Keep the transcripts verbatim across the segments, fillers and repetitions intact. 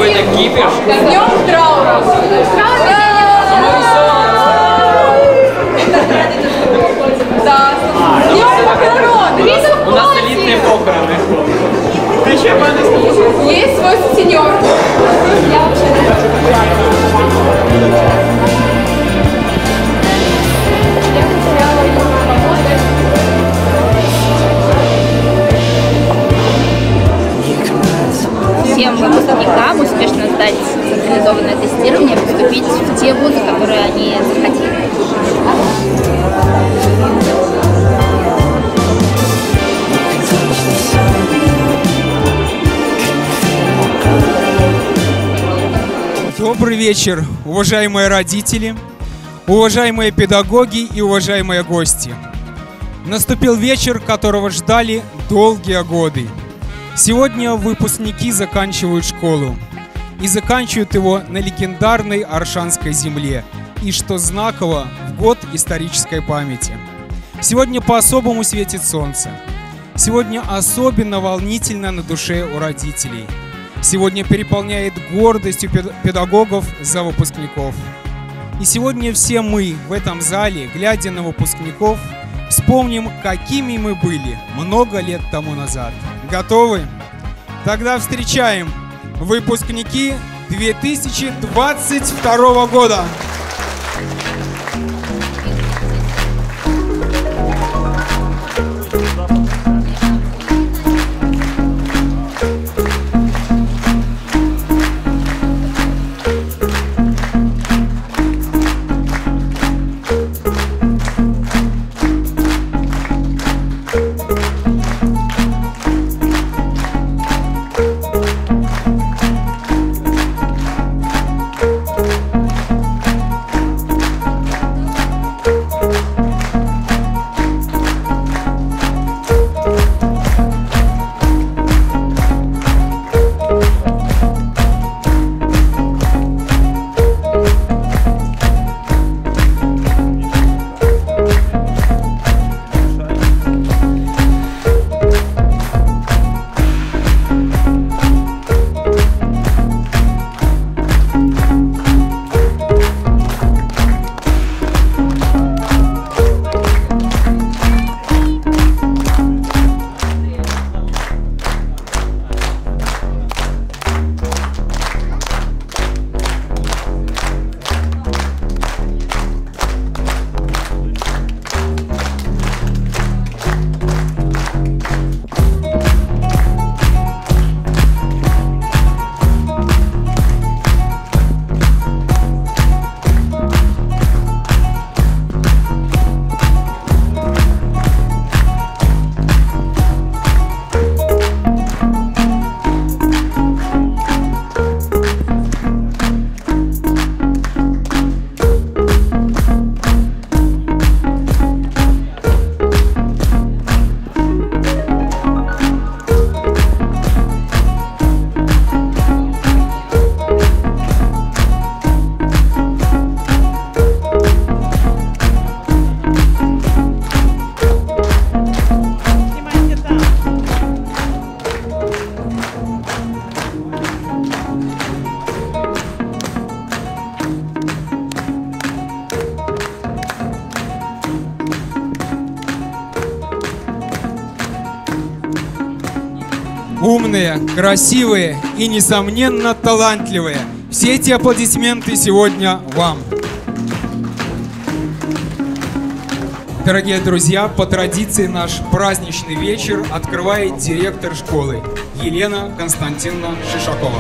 какой-то кипиш. С днем траура! Да, с днем похорон! У нас элитные похороны. Есть свой сутенер. Всем выпускникам успешно сдать централизованное тестирование, поступить в те вузы, которые они захотели. Добрый вечер, уважаемые родители, уважаемые педагоги и уважаемые гости. Наступил вечер, которого ждали долгие годы. Сегодня выпускники заканчивают школу и заканчивают его на легендарной Аршанской земле, и что знаково, в год исторической памяти. Сегодня по-особому светит солнце. Сегодня особенно волнительно на душе у родителей. Сегодня переполняет гордостью педагогов за выпускников. И сегодня все мы в этом зале, глядя на выпускников, вспомним, какими мы были много лет тому назад. Готовы? Тогда встречаем выпускники две тысячи двадцать второго года. Умные, красивые и, несомненно, талантливые. Все эти аплодисменты сегодня вам. Дорогие друзья, по традиции наш праздничный вечер открывает директор школы Елена Константиновна Шишакова.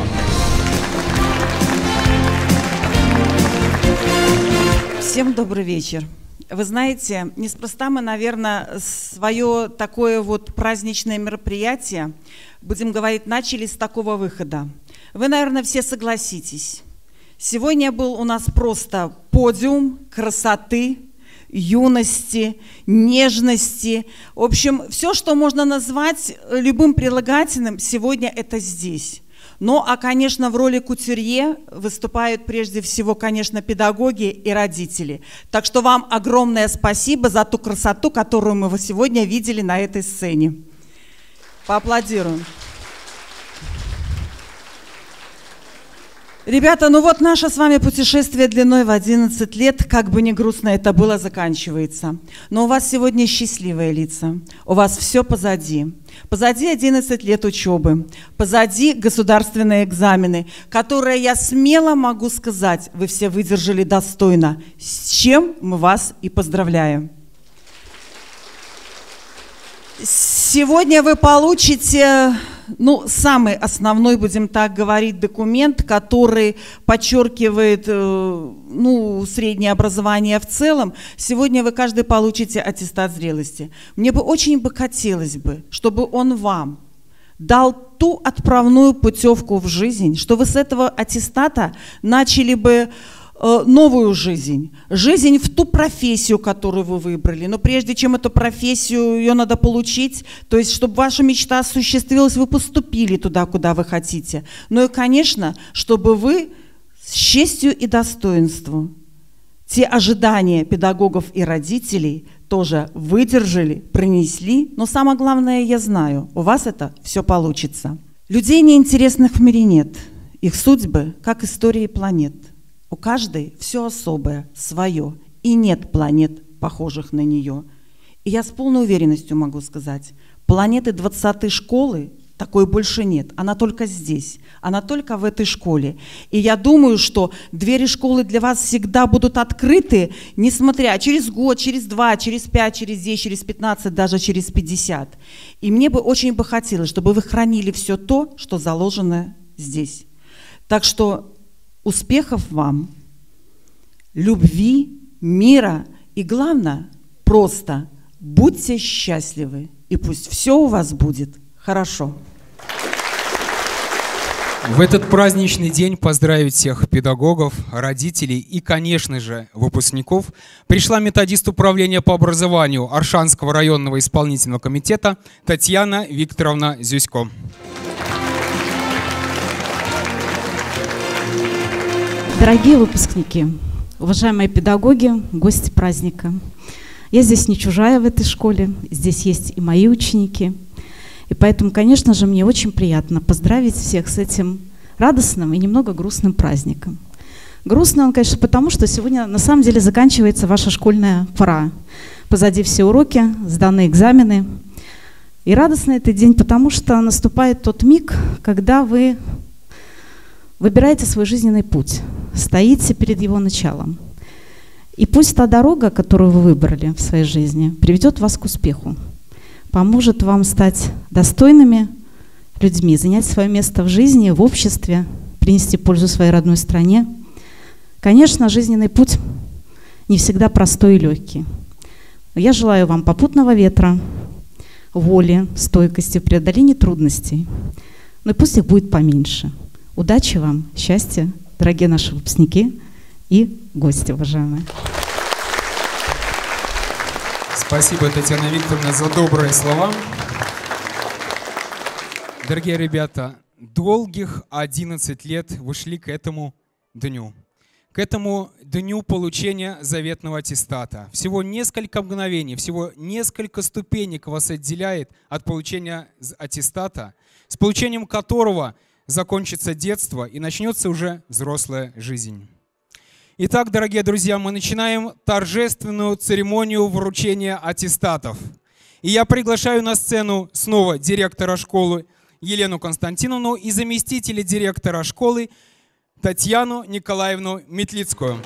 Всем добрый вечер. Вы знаете, неспроста мы, наверное, свое такое вот праздничное мероприятие, будем говорить, начали с такого выхода. Вы, наверное, все согласитесь. Сегодня был у нас просто подиум красоты, юности, нежности. В общем, все, что можно назвать любым прилагательным, сегодня это здесь. Ну, а, конечно, в роли кутюрье выступают прежде всего, конечно, педагоги и родители. Так что вам огромное спасибо за ту красоту, которую мы сегодня видели на этой сцене. Поаплодируем. Ребята, ну вот наше с вами путешествие длиной в одиннадцать лет, как бы ни грустно это было, заканчивается. Но у вас сегодня счастливые лица, у вас все позади. Позади одиннадцать лет учебы, позади государственные экзамены, которые, я смело могу сказать, вы все выдержали достойно, с чем мы вас и поздравляем. Сегодня вы получите, ну, самый основной, будем так говорить, документ, который подчеркивает, ну, среднее образование в целом. Сегодня вы каждый получите аттестат зрелости. Мне бы очень бы хотелось бы, чтобы он вам дал ту отправную путевку в жизнь, что вы с этого аттестата начали бы новую жизнь, жизнь в ту профессию, которую вы выбрали. Но прежде чем эту профессию, ее надо получить, то есть, чтобы ваша мечта осуществилась, вы поступили туда, куда вы хотите. Ну и, конечно, чтобы вы с честью и достоинством те ожидания педагогов и родителей тоже выдержали, пронесли. Но самое главное, я знаю, у вас это все получится. Людей неинтересных в мире нет. Их судьбы, как истории планет. У каждой все особое, свое, и нет планет, похожих на нее. И я с полной уверенностью могу сказать, планеты двадцатой школы такой больше нет, она только здесь, она только в этой школе. И я думаю, что двери школы для вас всегда будут открыты, несмотря через год, через два, через пять, через десять, через пятнадцать, даже через пятьдесят. И мне бы очень бы хотелось, чтобы вы хранили все то, что заложено здесь. Так что успехов вам, любви, мира и, главное, просто будьте счастливы, и пусть все у вас будет хорошо. В этот праздничный день поздравить всех педагогов, родителей и, конечно же, выпускников пришла методист управления по образованию Оршанского районного исполнительного комитета Татьяна Викторовна Зюсько. Дорогие выпускники, уважаемые педагоги, гости праздника, я здесь не чужая в этой школе, здесь есть и мои ученики. И поэтому, конечно же, мне очень приятно поздравить всех с этим радостным и немного грустным праздником. Грустный он, конечно, потому что сегодня на самом деле заканчивается ваша школьная пора. Позади все уроки, сданы экзамены. И радостный этот день, потому что наступает тот миг, когда вы выбираете свой жизненный путь, стоите перед его началом. И пусть та дорога, которую вы выбрали в своей жизни, приведет вас к успеху, поможет вам стать достойными людьми, занять свое место в жизни, в обществе, принести пользу своей родной стране. Конечно, жизненный путь не всегда простой и легкий. Но я желаю вам попутного ветра, воли, стойкости в преодолении трудностей. Но и пусть их будет поменьше. Удачи вам, счастья, дорогие наши выпускники и гости, уважаемые. Спасибо, Татьяна Викторовна, за добрые слова. Дорогие ребята, долгих одиннадцать лет вы шли к этому дню. К этому дню получения заветного аттестата. Всего несколько мгновений, всего несколько ступенек вас отделяет от получения аттестата, с получением которого закончится детство и начнется уже взрослая жизнь. Итак, дорогие друзья, мы начинаем торжественную церемонию вручения аттестатов. И я приглашаю на сцену снова директора школы Елену Константиновну и заместителя директора школы Татьяну Николаевну Метлицкую.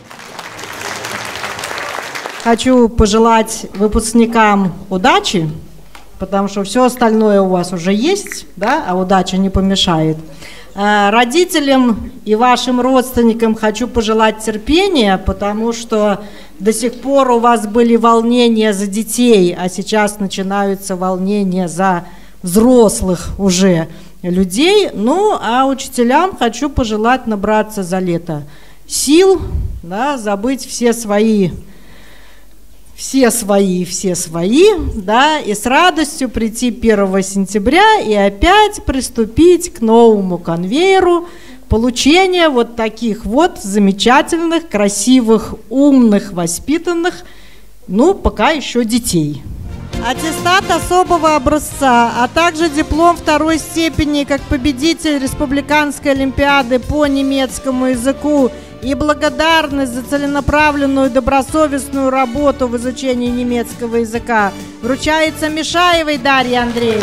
Хочу пожелать выпускникам удачи, потому что все остальное у вас уже есть, да, а удача не помешает. Родителям и вашим родственникам хочу пожелать терпения, потому что до сих пор у вас были волнения за детей, а сейчас начинаются волнения за взрослых уже людей. Ну, а учителям хочу пожелать набраться за лето сил, да, забыть все свои все свои, все свои, да, и с радостью прийти первого сентября и опять приступить к новому конвейеру получения вот таких вот замечательных, красивых, умных, воспитанных, ну, пока еще детей. Аттестат особого образца, а также диплом второй степени как победитель Республиканской олимпиады по немецкому языку и благодарность за целенаправленную добросовестную работу в изучении немецкого языка вручается Мишаевой Дарье Андреевне.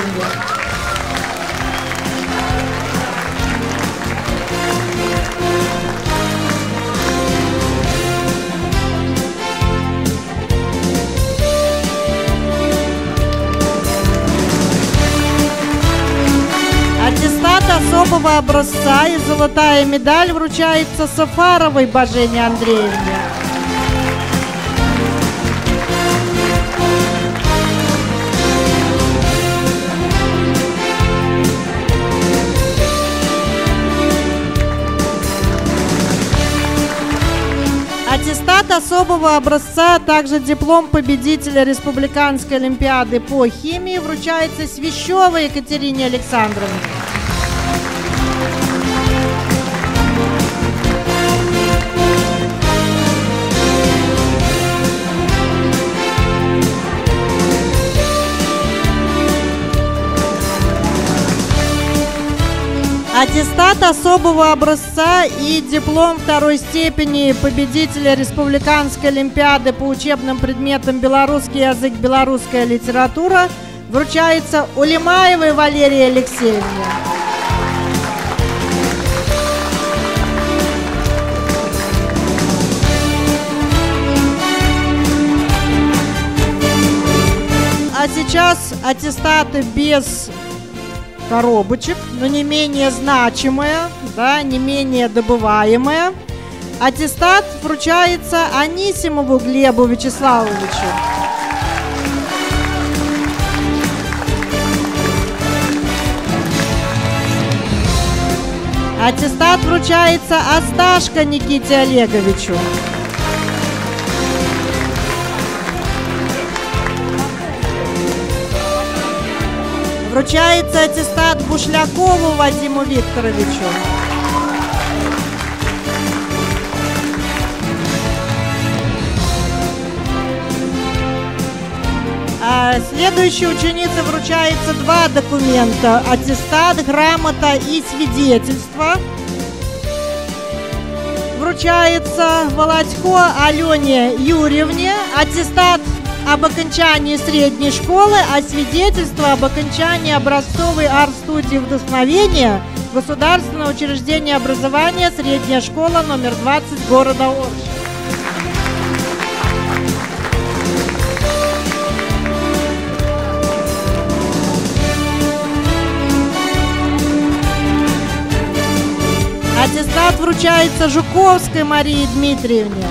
Аттестат особого образца и золотая медаль вручается Сафаровой Божене Андреевне. Аттестат особого образца, а также диплом победителя Республиканской олимпиады по химии вручается Свящевой Екатерине Александровне. Аттестат особого образца и диплом второй степени победителя Республиканской олимпиады по учебным предметам белорусский язык, белорусская литература вручается Улимаевой Валерии Алексеевне. А сейчас аттестаты без коробочек, но не менее значимая, да, не менее добываемая. Аттестат вручается Анисимову Глебу Вячеславовичу. Аттестат вручается Асташко Никите Олеговичу. Вручается аттестат Бушлякову Вадиму Викторовичу. А следующей ученице вручается два документа: аттестат, грамота и свидетельство. Вручается Володько Алене Юрьевне аттестат об окончании средней школы, а свидетельство об окончании образцовой арт-студии вдохновения Государственного учреждения образования средняя школа номер двадцать города Орш. Аттестат вручается Жуковской Марии Дмитриевне.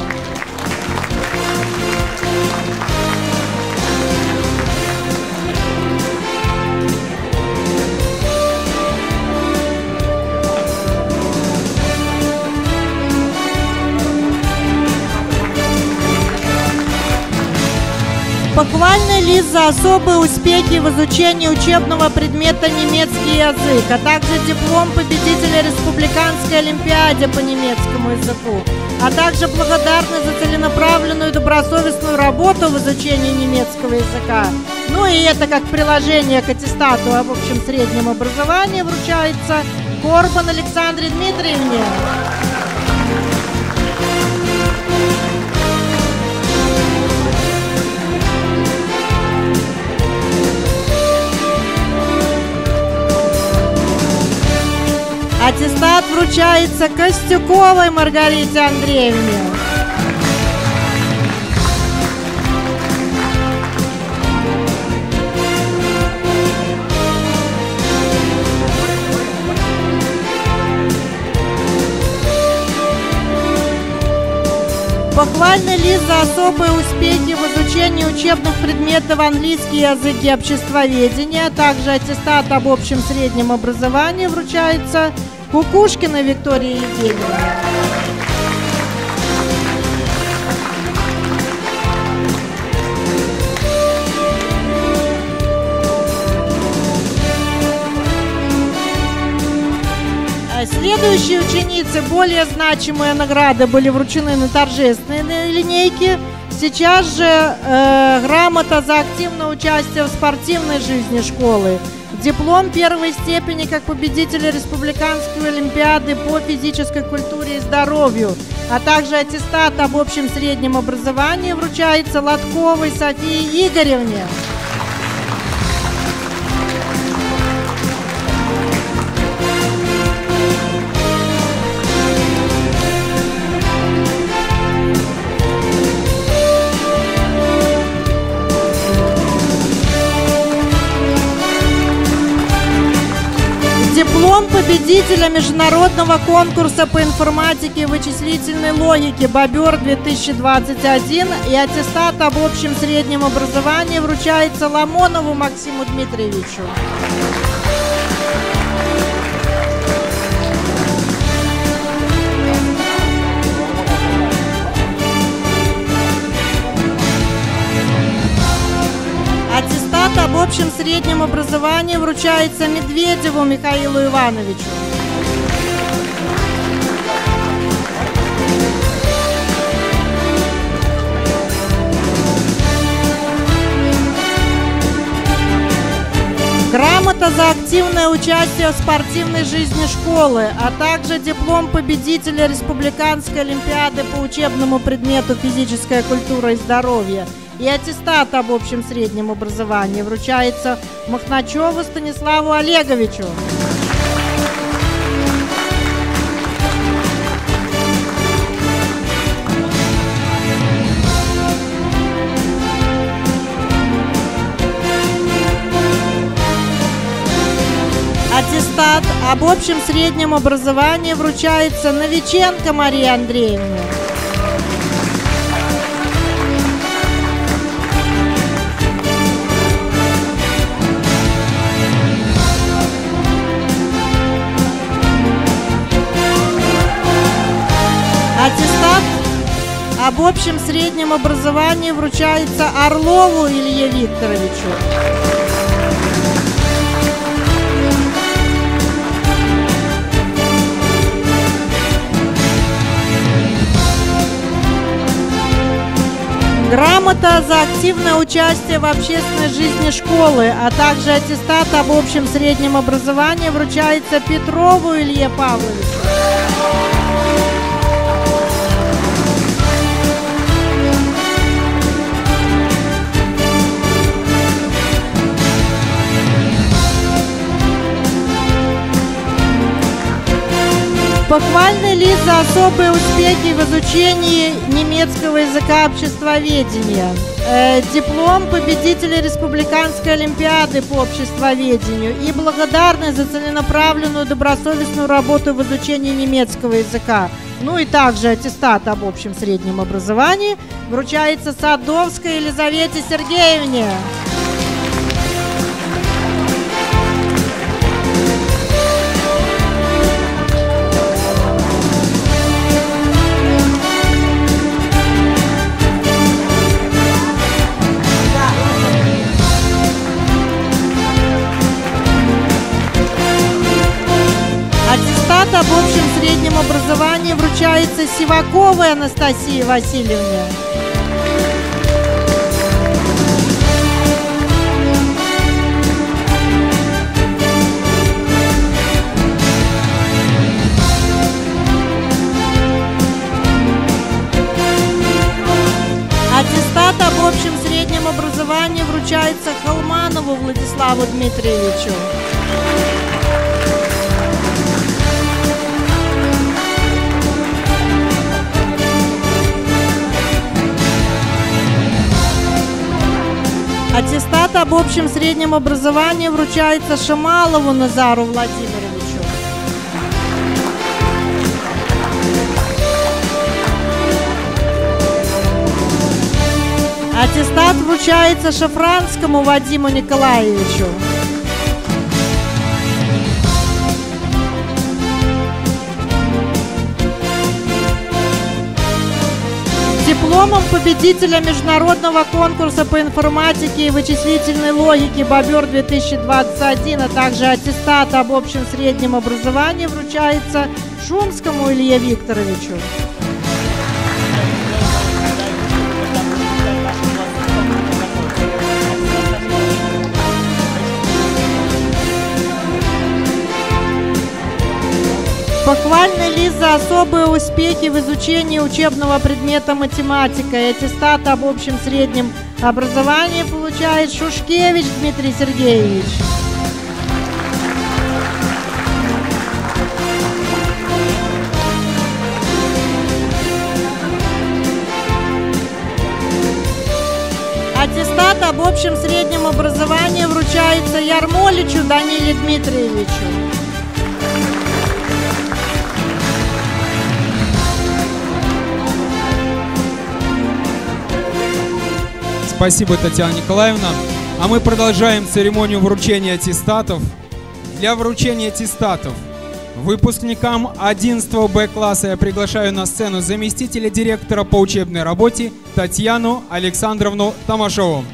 Похвальный лист за особые успехи в изучении учебного предмета немецкий язык, а также диплом победителя Республиканской олимпиады по немецкому языку, а также благодарность за целенаправленную добросовестную работу в изучении немецкого языка. Ну и это как приложение к аттестату об общем среднем образовании вручается Корбан Александре Дмитриевне. Аттестат вручается Костюковой Маргарите Андреевне. Похвальный лист за особые успехи в изучении учебных предметов английский язык и обществоведение, а также аттестат об общем среднем образовании вручается Кукушкиной Виктории Евгеньевне. Следующие ученицы более значимые награды были вручены на торжественной линейке. Сейчас же э, грамота за активное участие в спортивной жизни школы, диплом первой степени как победителя Республиканской олимпиады по физической культуре и здоровью, а также аттестат об общем среднем образовании вручается Лотковой Софии Игоревне. Диплом победителя международного конкурса по информатике и вычислительной логике «Бобер-две тысячи двадцать один» и аттестат об общем среднем образовании вручается Ломонову Максиму Дмитриевичу. Аттестат об общем среднем образовании вручается Медведеву Михаилу Ивановичу. Грамота за активное участие в спортивной жизни школы, а также диплом победителя Республиканской олимпиады по учебному предмету «Физическая культура и здоровье» и аттестат об общем среднем образовании вручается Махначеву Станиславу Олеговичу. Аттестат об общем среднем образовании вручается Новиченко Марии Андреевне. Аттестат об общем среднем образовании вручается Орлову Илье Викторовичу. Грамота за активное участие в общественной жизни школы, а также аттестат об общем среднем образовании вручается Петрову Илье Павловичу. Похвальный лист за особые успехи в изучении немецкого языка обществоведения. Э, диплом победителя Республиканской олимпиады по обществоведению и благодарность за целенаправленную добросовестную работу в изучении немецкого языка. Ну и также аттестат об общем среднем образовании вручается Садовской Елизавете Сергеевне. Аттестат об общем среднем образовании вручается Сиваковой Анастасии Васильевне. Аттестат об общем среднем образовании вручается Холманову Владиславу Дмитриевичу. Аттестат об общем среднем образовании вручается Шамалову Назару Владимировичу. Аттестат вручается Шафранскому Вадиму Николаевичу. Дипломом победителя международного конкурса по информатике и вычислительной логике «Бобер-две тысячи двадцать один», а также аттестат об общем среднем образовании вручается Шумскому Илье Викторовичу. Похвальны ли за особые успехи в изучении учебного предмета математика и аттестат об общем среднем образовании получает Шушкевич Дмитрий Сергеевич. Аттестат об общем среднем образовании вручается Ярмоличу Даниле Дмитриевичу. Спасибо, Татьяна Николаевна. А мы продолжаем церемонию вручения аттестатов. Для вручения аттестатов выпускникам одиннадцатого Б класса я приглашаю на сцену заместителя директора по учебной работе Татьяну Александровну Томашову.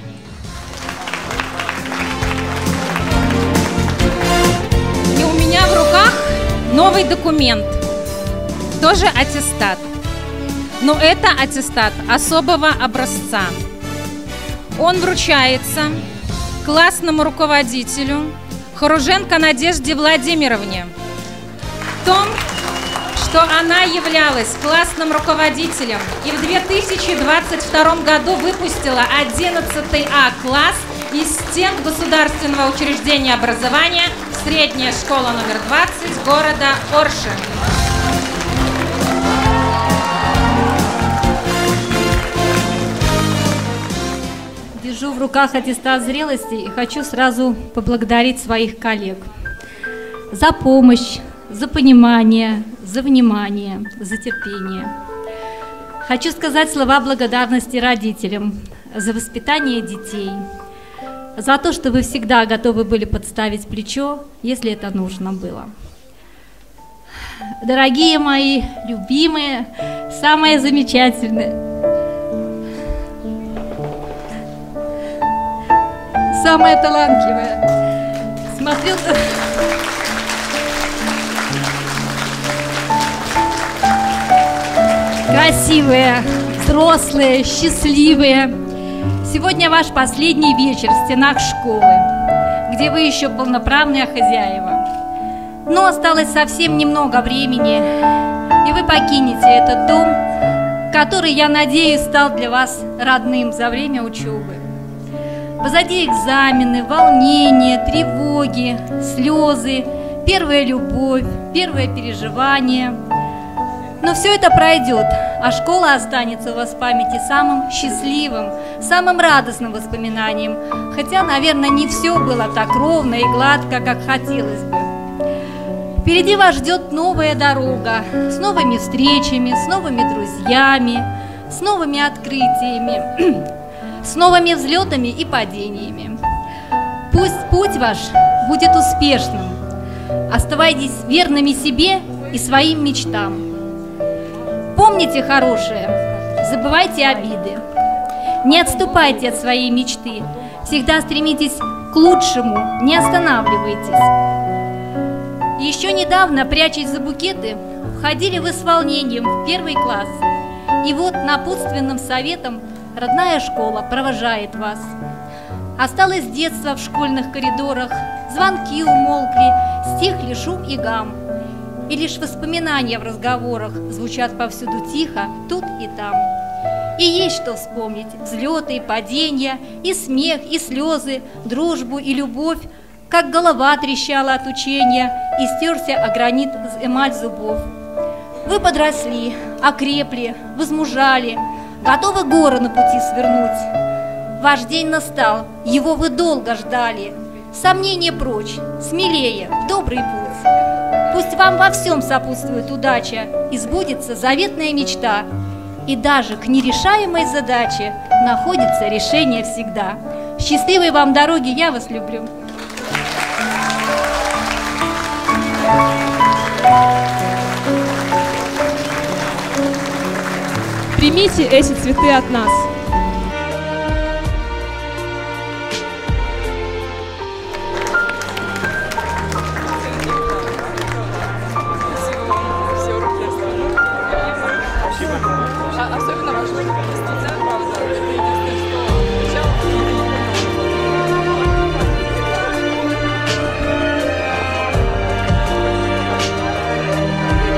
И у меня в руках новый документ, тоже аттестат. Но это аттестат особого образца. Он вручается классному руководителю Хоруженко Надежде Владимировне. В том, что она являлась классным руководителем и в две тысячи двадцать втором году выпустила одиннадцатый А класс из стен государственного учреждения образования средняя школа номер двадцать города Орши. Держу в руках аттестат зрелости и хочу сразу поблагодарить своих коллег за помощь, за понимание, за внимание, за терпение. Хочу сказать слова благодарности родителям за воспитание детей, за то, что вы всегда готовы были подставить плечо, если это нужно было. Дорогие мои, любимые, самые замечательные, самая талантливая. Смотрю... Красивые, взрослые, счастливые. Сегодня ваш последний вечер в стенах школы, где вы еще полноправные хозяева. Но осталось совсем немного времени, и вы покинете этот дом, который, я надеюсь, стал для вас родным за время учебы. Позади экзамены, волнения, тревоги, слезы, первая любовь, первое переживание. Но все это пройдет, а школа останется у вас в памяти самым счастливым, самым радостным воспоминанием. Хотя, наверное, не все было так ровно и гладко, как хотелось бы. Впереди вас ждет новая дорога, с новыми встречами, с новыми друзьями, с новыми открытиями, с новыми взлетами и падениями. Пусть путь ваш будет успешным. Оставайтесь верными себе и своим мечтам. Помните хорошее, забывайте обиды. Не отступайте от своей мечты. Всегда стремитесь к лучшему, не останавливайтесь. Еще недавно, прячась за букеты, входили вы с волнением в первый класс. И вот напутственным советом родная школа провожает вас. Осталось детство в школьных коридорах, звонки умолкли, стихли шум и гам. И лишь воспоминания в разговорах звучат повсюду тихо, тут и там. И есть что вспомнить: взлеты и падения, и смех, и слезы, дружбу и любовь, как голова трещала от учения и стерся о гранит эмаль зубов. Вы подросли, окрепли, возмужали, готовы горы на пути свернуть. Ваш день настал, его вы долго ждали. Сомнения прочь, смелее, в добрый путь. Пусть вам во всем сопутствует удача и сбудется заветная мечта. И даже к нерешаемой задаче находится решение всегда. Счастливой вам дороги, я вас люблю. Примите эти цветы от нас. Особенно важно, правда, это единственное, что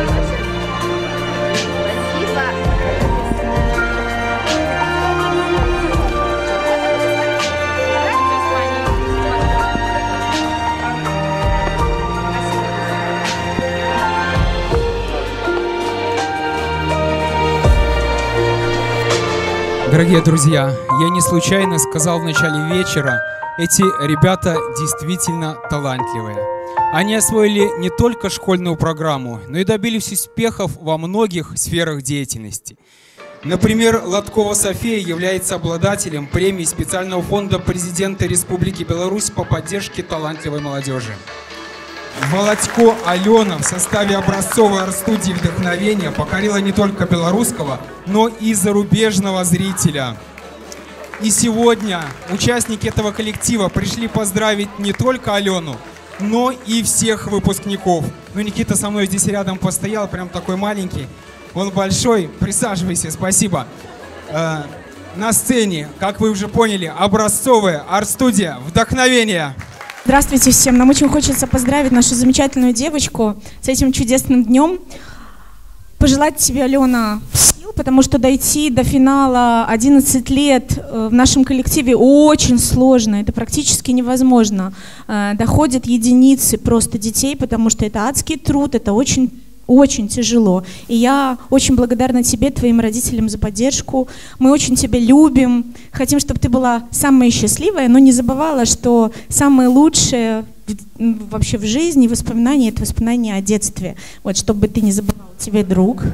Дорогие друзья, я не случайно сказал в начале вечера, эти ребята действительно талантливые. Они освоили не только школьную программу, но и добились успехов во многих сферах деятельности. Например, Лоткова София является обладателем премии специального фонда президента Республики Беларусь по поддержке талантливой молодежи. Володько Алена в составе образцовой арт-студии вдохновения покорила не только белорусского, но и зарубежного зрителя. И сегодня участники этого коллектива пришли поздравить не только Алену, но и всех выпускников. Ну, Никита со мной здесь рядом постоял, прям такой маленький. Он большой. Присаживайся, спасибо. Э, на сцене, как вы уже поняли, образцовая арт-студия вдохновения. Здравствуйте всем. Нам очень хочется поздравить нашу замечательную девочку с этим чудесным днем. Пожелать тебе, Алена, сил, потому что дойти до финала одиннадцать лет в нашем коллективе очень сложно, это практически невозможно. Доходят единицы просто детей, потому что это адский труд, это очень Очень тяжело. И я очень благодарна тебе, твоим родителям за поддержку. Мы очень тебя любим. Хотим, чтобы ты была самая счастливая, но не забывала, что самое лучшее вообще в жизни, воспоминания, это воспоминания о детстве. Вот, чтобы ты не забывала, тебе друг.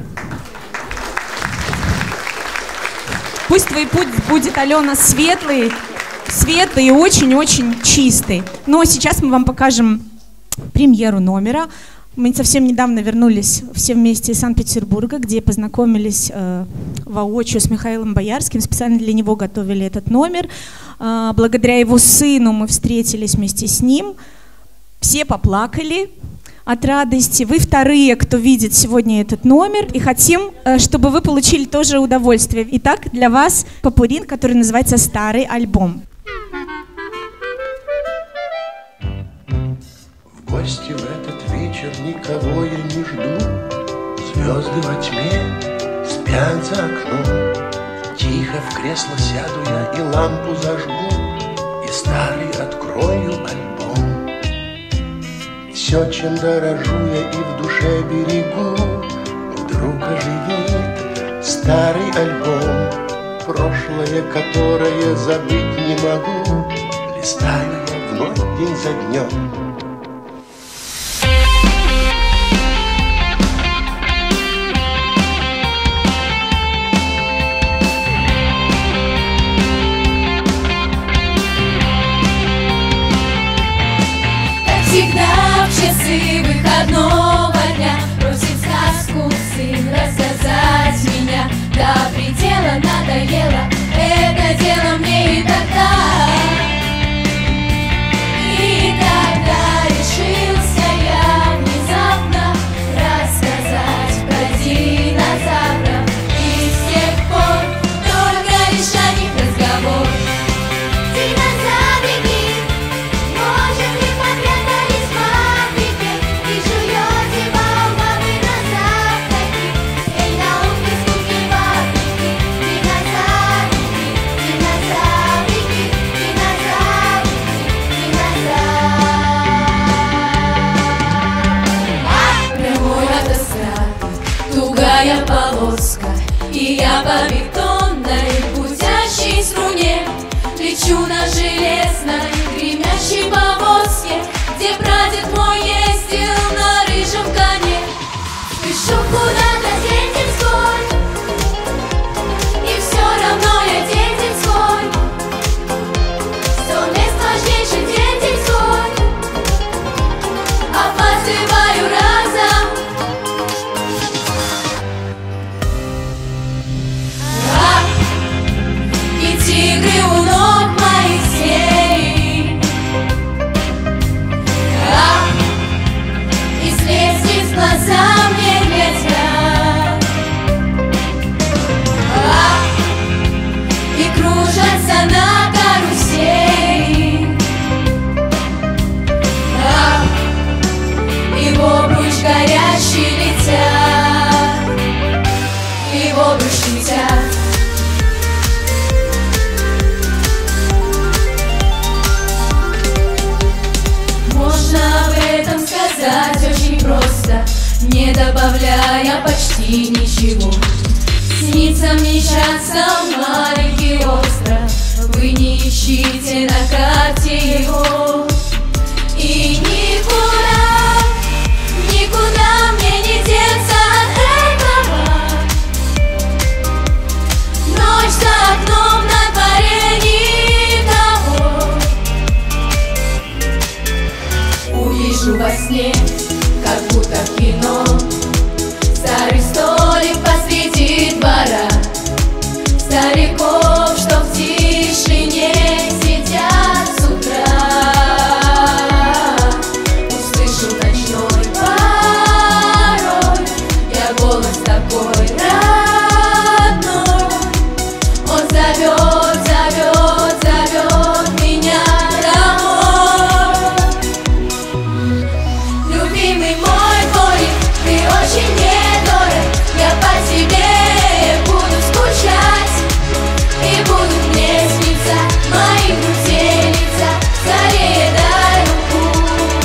Пусть твой путь будет, Алена, светлый, светлый и очень-очень чистый. Но сейчас мы вам покажем премьеру номера. Мы совсем недавно вернулись все вместе из Санкт-Петербурга, где познакомились э, воочию с Михаилом Боярским. Специально для него готовили этот номер. Э, благодаря его сыну мы встретились вместе с ним. Все поплакали от радости. Вы вторые, кто видит сегодня этот номер. И хотим, э, чтобы вы получили тоже удовольствие. Итак, для вас попурин, который называется «Старый альбом». В гости в этот вечер никого я не жду. Звезды во тьме спят за окном. Тихо в кресло сяду я и лампу зажгу, и старый открою альбом. Все, чем дорожу я и в душе берегу, вдруг оживит старый альбом. Прошлое, которое забыть не могу, листаю я вновь день за днем. Всегда в часы выходного дня просит сказку сын рассказать меня. До предела надоело это дело мне и тогда. И тогда решился я внезапно рассказать про динозавров. И с тех пор только лишь о них разговор. Динозаврики, может ли попрятались в Африке и жуете баобабы на завтраке? Эй, науки, скуки в Африке. Динозаврики, динозаврики, динозаврики, динозаврики. Прямой автострад, тугая полоска, и я по бетонной путящей струне лечу на железной гремящей повозке, где прадед мой ездил на рыжем коне. Спешу куда-то детинской, и все равно я детинской. Сто мест важнейший детинской, опаздываю разом. А, и тигры у ног моих серий. А, и с лестниц глаза мне глядят. А, и кружатся на карусели. А, и в обруч горящий летят. И в обруч летят. Можно об этом сказать очень просто, не добавляя почти ничего. Снится мне часто маленький остров, вы не ищите на карте его. И никуда, никуда мне не деться от этого. Ночь за окном, на дворе никого. Увижу во сне, как будто в кино, старый столик посреди двора, стариков, что в тишине сидят с утра. Услышу ночной порой я голос такой родной. Он зовет, зовет, зовет меня домой. Любимый мой город, ты очень мне дорог. Я по тебе буду скучать, и будут мне сниться мои груди лица. Скорее дай руку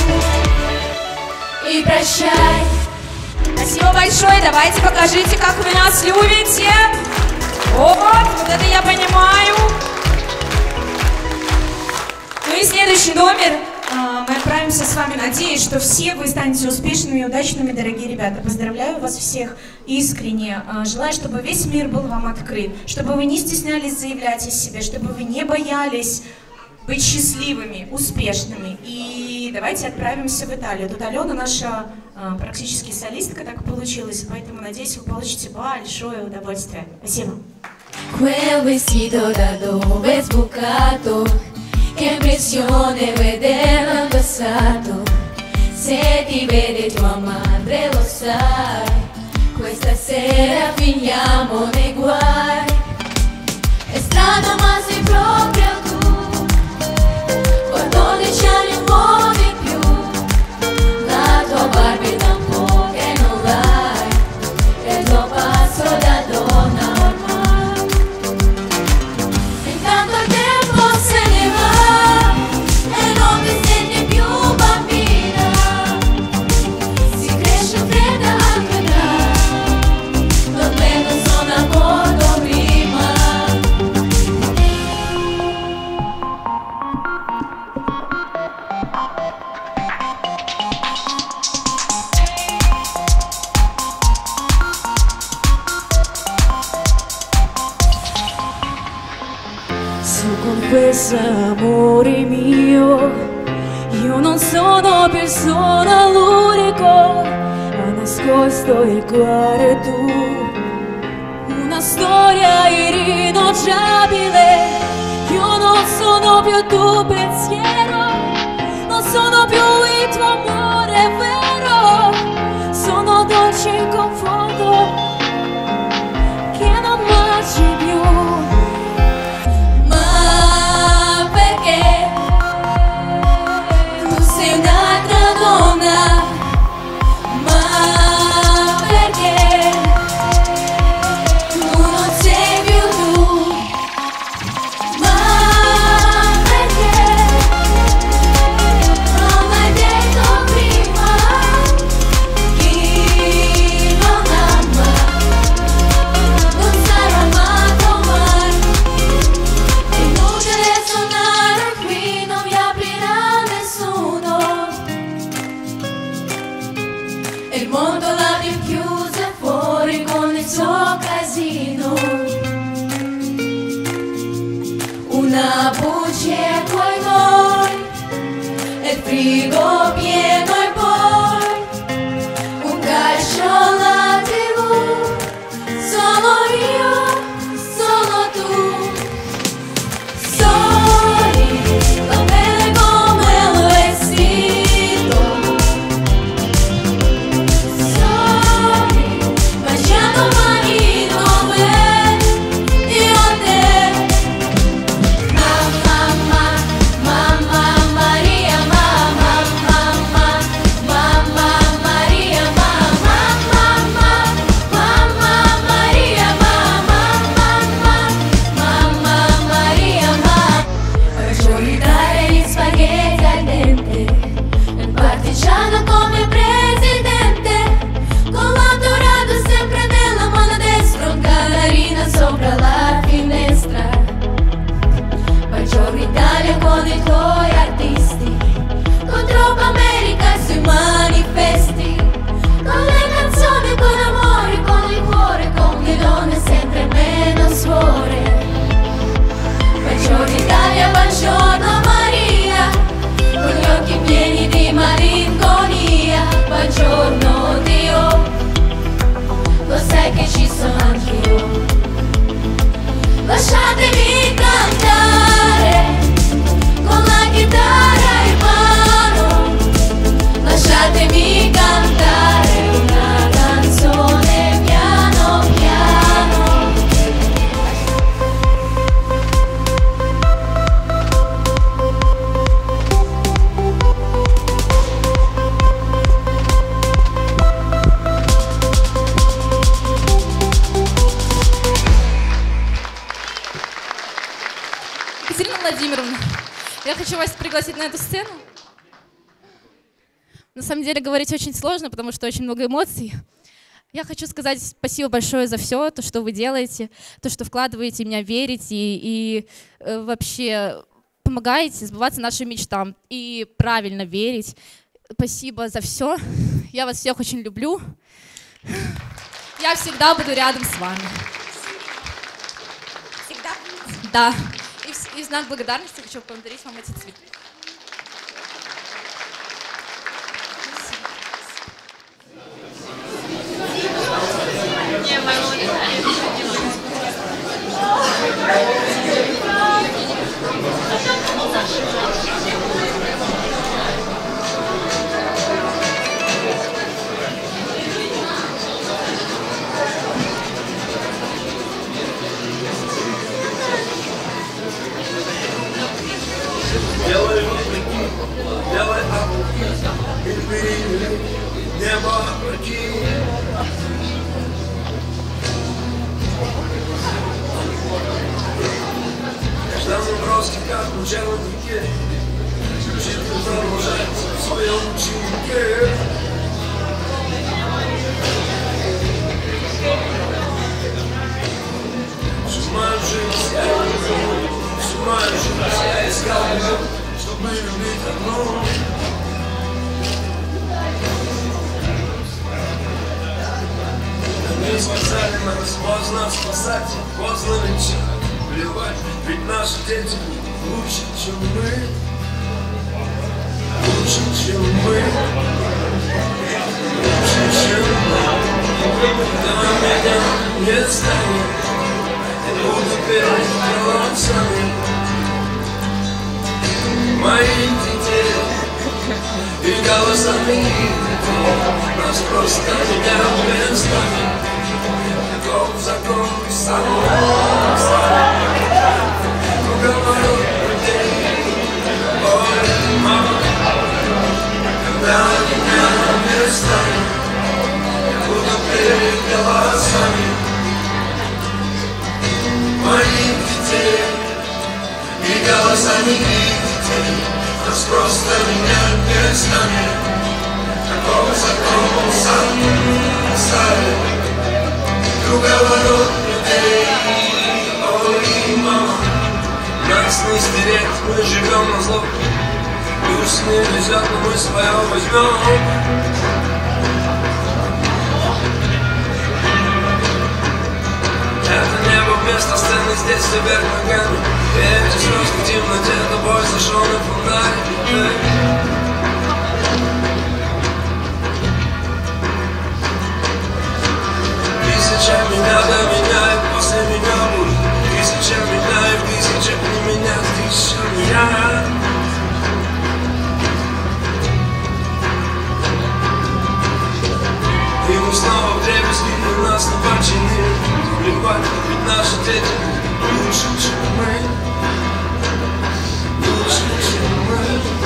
и прощай. Спасибо большое. Давайте покажите, как вы нас любите. Вот, вот это я понимаю. Ну и следующий номер. А, Мы отправимся с вами, надеюсь, что все вы станете успешными и удачными, дорогие ребята. Поздравляю вас всех искренне. А, Желаю, чтобы весь мир был вам открыт, чтобы вы не стеснялись заявлять о себе, чтобы вы не боялись быть счастливыми, успешными. И давайте отправимся в Италию. Тут Алена наша а, практически солистка, так получилось, поэтому, надеюсь, вы получите большое удовольствие. Спасибо. Quel vestito da dove è sbucato, che impressione vederlo indossato. Se ti vede tua madre lo sai, questa sera finiamo nei guai. È strano ma sei proprio tu, quattordici anni un po' di più. La tua Barbie da un po' che non l'hai, e il tuo passo da donna ormai. Intanto il tempo se ne va e non ti senti più bambina. Si cresce in fretta anche da, non me non sono d'accordo prima. Su confessa amore mio, io non sono persona l'unico, ha nascosto il cuore tu, una storia irrinunciabile. Io non sono più tuo pensiero, non sono più il tuo amore vero, sono dolce in confondo che non mangi più. Ma perché tu sei un'altra donna? Ma perché tu non sei più tu? Ma perché non hai detto prima? Chi non ama non sarà amato mai. È inutile suonare qui, non vi aprirà nessuno. E il mondo l'ha rinchiusa fuori con il suo casino. Una bugia coi noi, e il frigo pieno e poi un calcio alla tivù. Sono io, sono tu. Soli, va bene come un vestito. Soli, baciando mani dove io a te. Mamma, mamma, Maria, mamma, mamma. хочу вас пригласить на эту сцену. На самом деле говорить очень сложно, потому что очень много эмоций. Я хочу сказать спасибо большое за все, то, что вы делаете, то, что вкладываете в меня, верите и э, вообще помогаете сбываться нашим мечтам и правильно верить. Спасибо за все. Я вас всех очень люблю. Я всегда буду рядом с вами. Всегда? Да. И в, и в знак благодарности хочу подарить вам эти цветы. Белые вопреки, белые облаки, и перед небо опрокинь. Каждый наброски, как лучевой реке, жизнь продолжается в своем ученике. Всю мою жизнь я люблю, всю мою жизнь я искал любовь, чтобы любить одну. Мы сказали, нас поздно спасать, поздно лечить, плевать, ведь наши дети лучше, чем мы, лучше, чем мы, лучше, чем мы. Когда меня не станет, я буду перед голосами моих детей и голосами детей. Нас просто меняют местами. Закон, закон, закон, закон. Уговорю людей. Ой, мама, когда меня не станет, я буду перед голосами моих детей и голосами их детей. Нас просто меняют местами. Какого закона сам ставит круговорот людей. Ой, мама, нас не стереть, мы живем на зло. Пусть не везет, но мы свое возьмем. Это небо вместо сцены, здесь все вверх ногами. Эти звезды в темноте, тобой зажженный фонарь. Тысяча меня доменяет, после меня будет тысяча меня, и тысяча не меня, тысяча меня. И мы снова в дребезги, и нас не починили. Плевать, ведь наши дети лучше, чем мы, лучше, чем мы,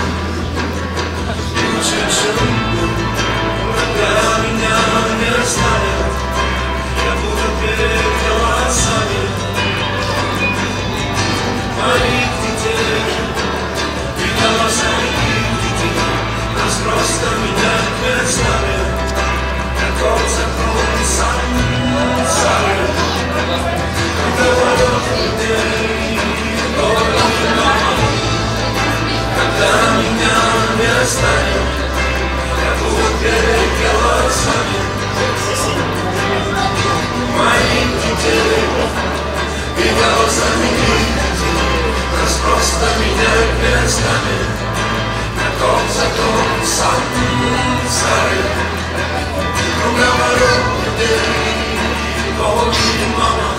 лучше, чем мы. Когда меня не станет, я буду перед голосами моих детей и голосами их детей. Нас просто меняют местами. Каков закон сам ставит круговорот людей. Ой, мама, когда меня не станет, я буду перед голосами моих детей и голосами их детей. Нас просто меняют местами. Каков закон сам ставит круговорот людей. Ой, мама.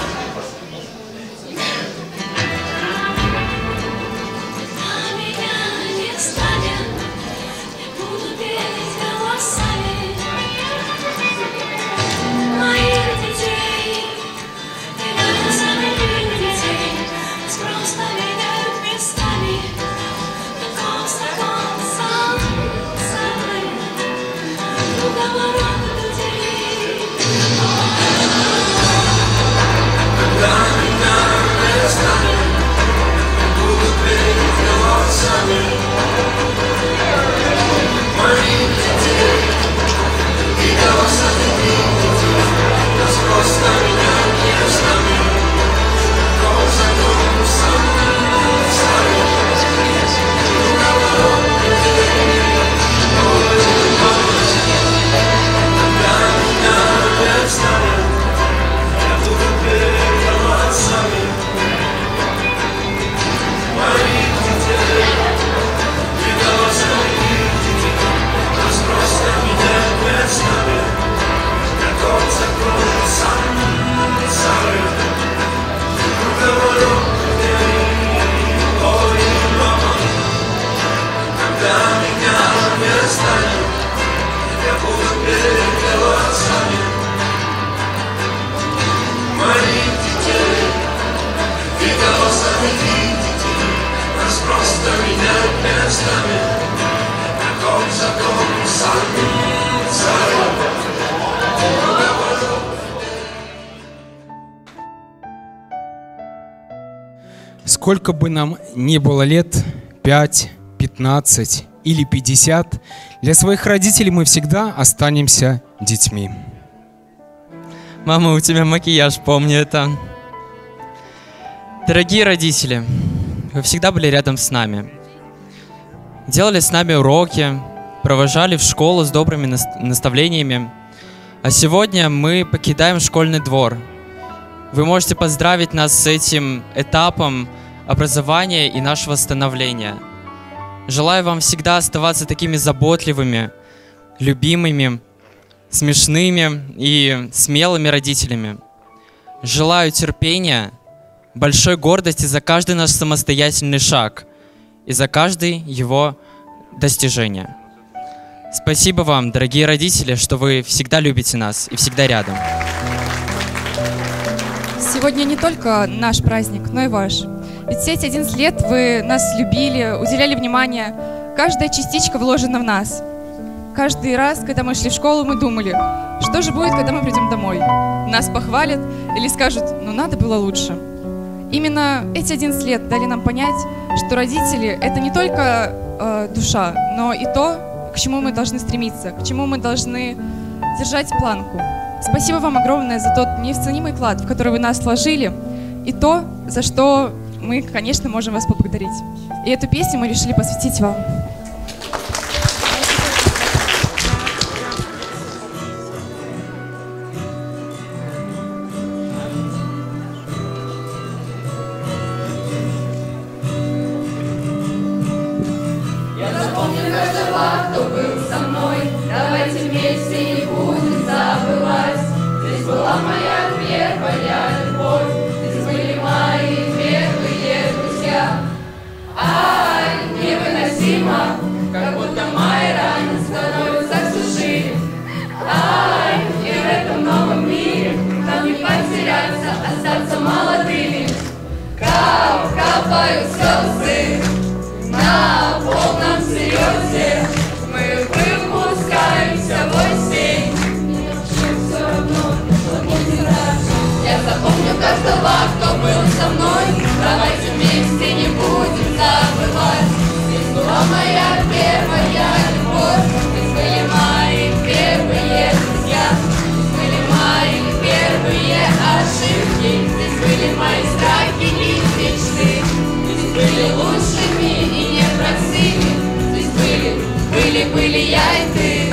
станет, тебя будут перепевать сами. Моих детей, видосных детей, нас просто меняют местами. Таком закон сами, сами. Сколько бы нам ни было лет, пять, пятнадцать или пятьдесят, для своих родителей мы всегда останемся детьми. Мама, у тебя макияж, помни это. Дорогие родители, вы всегда были рядом с нами. Делали с нами уроки, провожали в школу с добрыми наставлениями. А сегодня мы покидаем школьный двор. Вы можете поздравить нас с этим этапом образования и нашего становления. Желаю вам всегда оставаться такими заботливыми, любимыми, смешными и смелыми родителями. Желаю терпения, большой гордости за каждый наш самостоятельный шаг и за каждое его достижение. Спасибо вам, дорогие родители, что вы всегда любите нас и всегда рядом. Сегодня не только наш праздник, но и ваш. Ведь все эти одиннадцать лет вы нас любили, уделяли внимание. Каждая частичка вложена в нас. Каждый раз, когда мы шли в школу, мы думали, что же будет, когда мы придем домой. Нас похвалят или скажут, ну надо было лучше. Именно эти одиннадцать лет дали нам понять, что родители — это не только э, душа, но и то, к чему мы должны стремиться, к чему мы должны держать планку. Спасибо вам огромное за тот неоценимый вклад, в который вы нас вложили, и то, за что мы, конечно, можем вас поблагодарить. И эту песню мы решили посвятить вам. Я запомню каждого, кто был со мной. Давайте вместе не будем забывать. Здесь была моя первая любовь. Здесь были мои первые друзья. Ай, невыносимо, как будто мои раны становятся все шире. Ай, и в этом новом мире нам не потеряться, остаться молодыми. Кап, капают слезы на полном серьезе. Мы выпускаемся в осень. Все равно не раньше. Я запомню каждого, кто был со мной. Давайте вместе не будем забывать. Здесь была моя первая любовь. Здесь были мои первые друзья. Здесь были мои первые ошибки. Здесь были мои страхи и мечты. Здесь были лучшими и непростыми. Здесь были, были, были я и ты.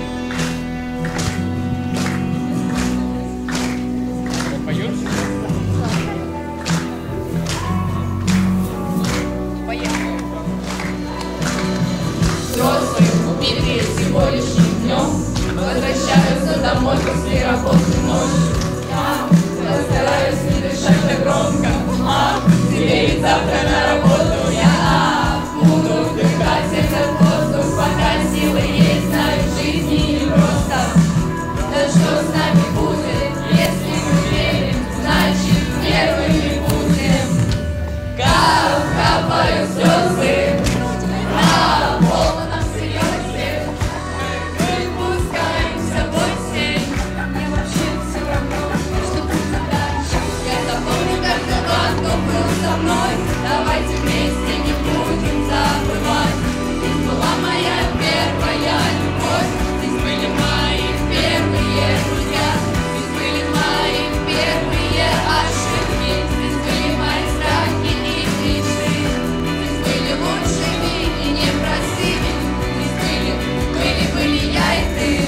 Взрослые, убитые всего лишь днем, возвращаются домой после работы ночью. Я стараюсь не дышать так громко, а тебе ведь завтра на работу. Я буду вдыхать этот воздух, пока силы есть, знаю, в жизни не просто. Да что с нами будет, если мы верим, значит первыми будем. Кап, капают слезы на полном серьезе. Мы выпускаемся в осень. Мне вообще все равно, что будет дальше. Я запомню каждого, кто был со мной. Давайте вместе не будем забывать. Здесь была моя первая любовь. Здесь были мои первые друзья. Здесь были мои первые ошибки. Здесь были мои страхи и мечты. Здесь были лучшими и непростыми. Здесь были, были, были я и ты.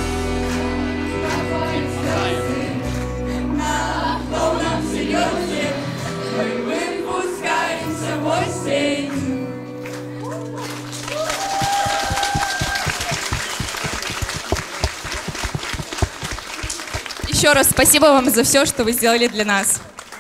Капают слезы на полном серьезе. Мы выпускаемся в осень. Еще раз спасибо вам за все, что вы сделали для нас.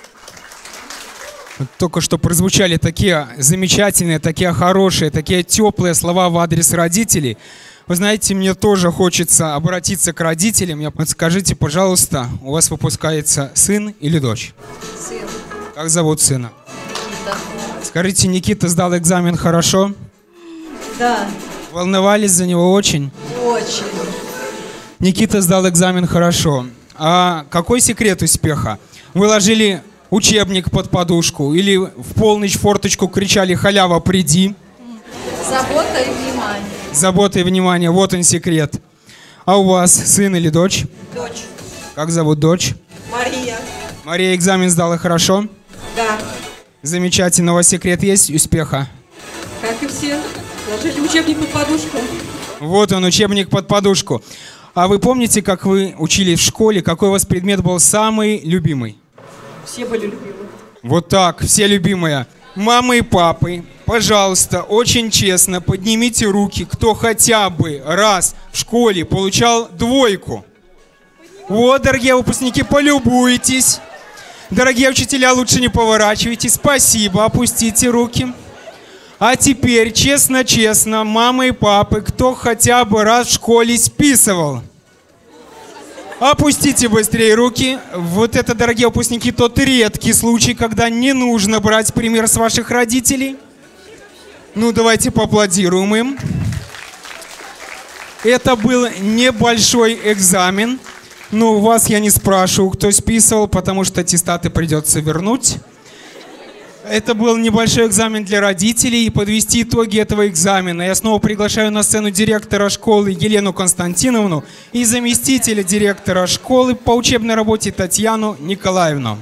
Только что прозвучали такие замечательные, такие хорошие, такие теплые слова в адрес родителей. Вы знаете, мне тоже хочется обратиться к родителям. Я, скажите, пожалуйста, у вас выпускается сын или дочь? Сын. Как зовут сына? Никита. Скажите, Никита сдал экзамен хорошо? Да. Волновались за него очень? Очень. Никита сдал экзамен хорошо. А какой секрет успеха? Вы ложили учебник под подушку или в полночь в форточку кричали «Халява, приди»? Забота и внимание. Забота и внимание, вот он секрет. А у вас сын или дочь? Дочь. Как зовут дочь? Мария. Мария экзамен сдала хорошо? Да. Замечательно. У вас секрет есть успеха? Как и все. Ложили учебник под подушку. Вот он, учебник под подушку. А вы помните, как вы учились в школе? Какой у вас предмет был самый любимый? Все были любимы. Вот так, все любимые. Мамы и папы, пожалуйста, очень честно поднимите руки, кто хотя бы раз в школе получал двойку. Вот, дорогие выпускники, полюбуйтесь. Дорогие учителя, лучше не поворачивайтесь. Спасибо, опустите руки. А теперь, честно-честно, мамы и папы, кто хотя бы раз в школе списывал? Опустите быстрее руки. Вот это, дорогие выпускники, тот редкий случай, когда не нужно брать пример с ваших родителей. Ну, давайте поаплодируем им. Это был небольшой экзамен. Но у вас я не спрашиваю, кто списывал, потому что аттестаты придется вернуть. Это был небольшой экзамен для родителей. И подвести итоги этого экзамена я снова приглашаю на сцену директора школы Елену Константиновну и заместителя директора школы по учебной работе Татьяну Николаевну.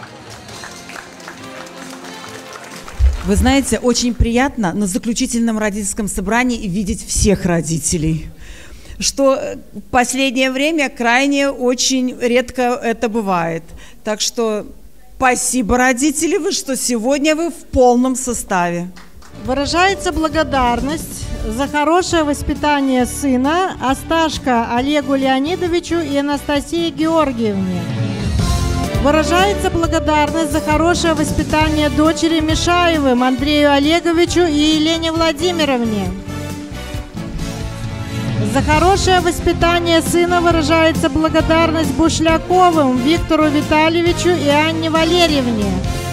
Вы знаете, очень приятно на заключительном родительском собрании видеть всех родителей. Что в последнее время крайне очень редко это бывает. Так что спасибо, родители, вы, что сегодня вы в полном составе. Выражается благодарность за хорошее воспитание сына Осташко Олегу Леонидовичу и Анастасии Георгиевне. Выражается благодарность за хорошее воспитание дочери Мишаевым Андрею Олеговичу и Елене Владимировне. За хорошее воспитание сына выражается благодарность Бушляковым Виктору Витальевичу и Анне Валерьевне.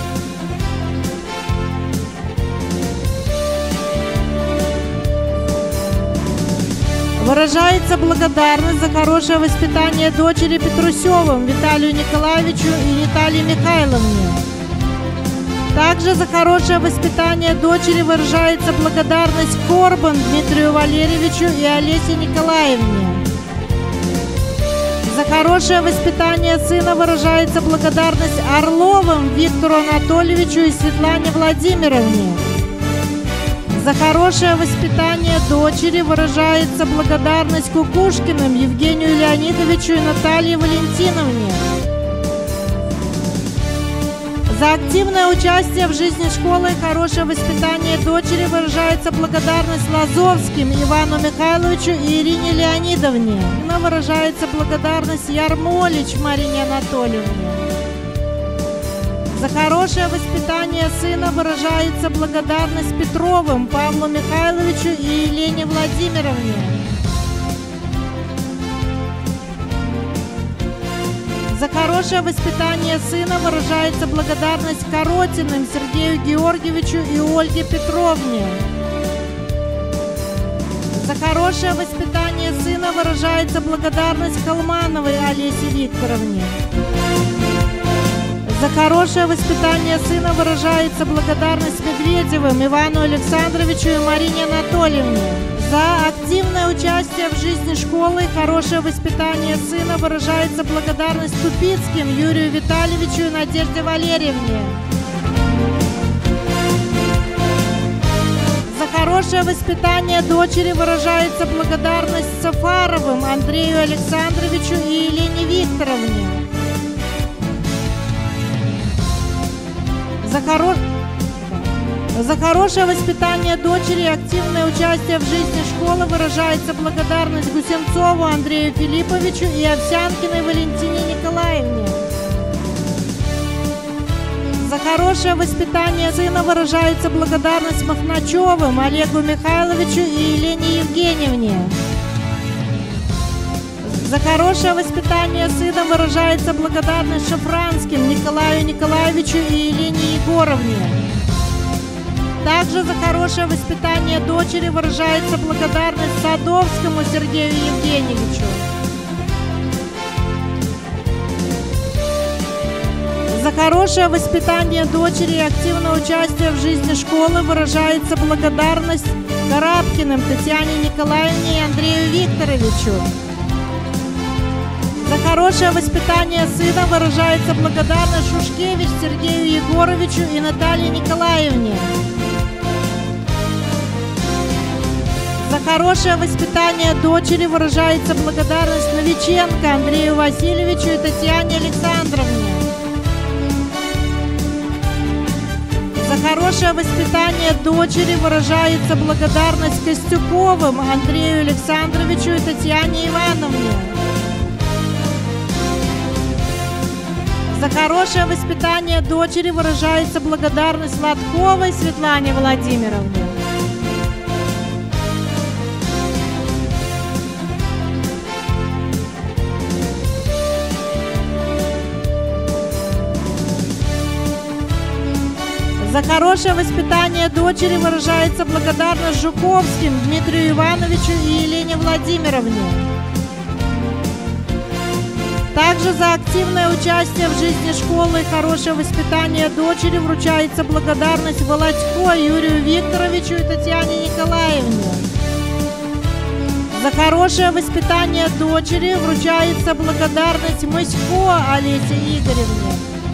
Выражается благодарность за хорошее воспитание дочери Петрусевым Виталию Николаевичу и Виталии Михайловне. Также за хорошее воспитание дочери выражается благодарность Корбан Дмитрию Валерьевичу и Олесе Николаевне. За хорошее воспитание сына выражается благодарность Орловым Виктору Анатольевичу и Светлане Владимировне. За хорошее воспитание дочери выражается благодарность Кукушкиным Евгению Леонидовичу и Наталье Валентиновне. За активное участие в жизни школы и хорошее воспитание дочери выражается благодарность Лазовским Ивану Михайловичу и Ирине Леонидовне. Выражается благодарность Ярмолич Марине Анатольевне. За хорошее воспитание сына выражается благодарность Петровым Павлу Михайловичу и Елене Владимировне. За хорошее воспитание сына выражается благодарность Коротиным Сергею Георгиевичу и Ольге Петровне. За хорошее воспитание сына выражается благодарность Колмановой Олесе Викторовне. За хорошее воспитание сына выражается благодарность Медведевым Ивану Александровичу и Марине Анатольевне. За активное участие в жизни школы и хорошее воспитание сына выражается благодарность Тупицким Юрию Витальевичу и Надежде Валерьевне. За хорошее воспитание дочери выражается благодарность Сафаровым Андрею Александровичу и Елене Викторовне. За хорошее... За хорошее воспитание дочери и активное участие в жизни школы выражается благодарность Гусенцову Андрею Филипповичу и Овсянкиной Валентине Николаевне. За хорошее воспитание сына выражается благодарность Махначевым Олегу Михайловичу и Елене Евгеньевне. хорошее воспитание сына выражается благодарность Шафранским Николаю Николаевичу и Елене Егоровне. Также за хорошее воспитание дочери выражается благодарность Садовскому Сергею Евгеньевичу. За хорошее воспитание дочери и активное участие в жизни школы выражается благодарность Карабкиным Татьяне Николаевне и Андрею Викторовичу. За хорошее воспитание сына выражается благодарность Шушкевич Сергею Егоровичу и Наталье Николаевне. За хорошее воспитание дочери выражается благодарность Новиченко Андрею Васильевичу и Татьяне Александровне. За хорошее воспитание дочери выражается благодарность Костюковым Андрею Александровичу и Татьяне Ивановне. За хорошее воспитание дочери выражается благодарность Лотковой Светлане Владимировне. За хорошее воспитание дочери выражается благодарность Жуковским Дмитрию Ивановичу и Елене Владимировне. Также за активное участие в жизни школы и хорошее воспитание дочери вручается благодарность Володько Юрию Викторовичу и Татьяне Николаевне. За хорошее воспитание дочери вручается благодарность Мысько Олесе Игоревне.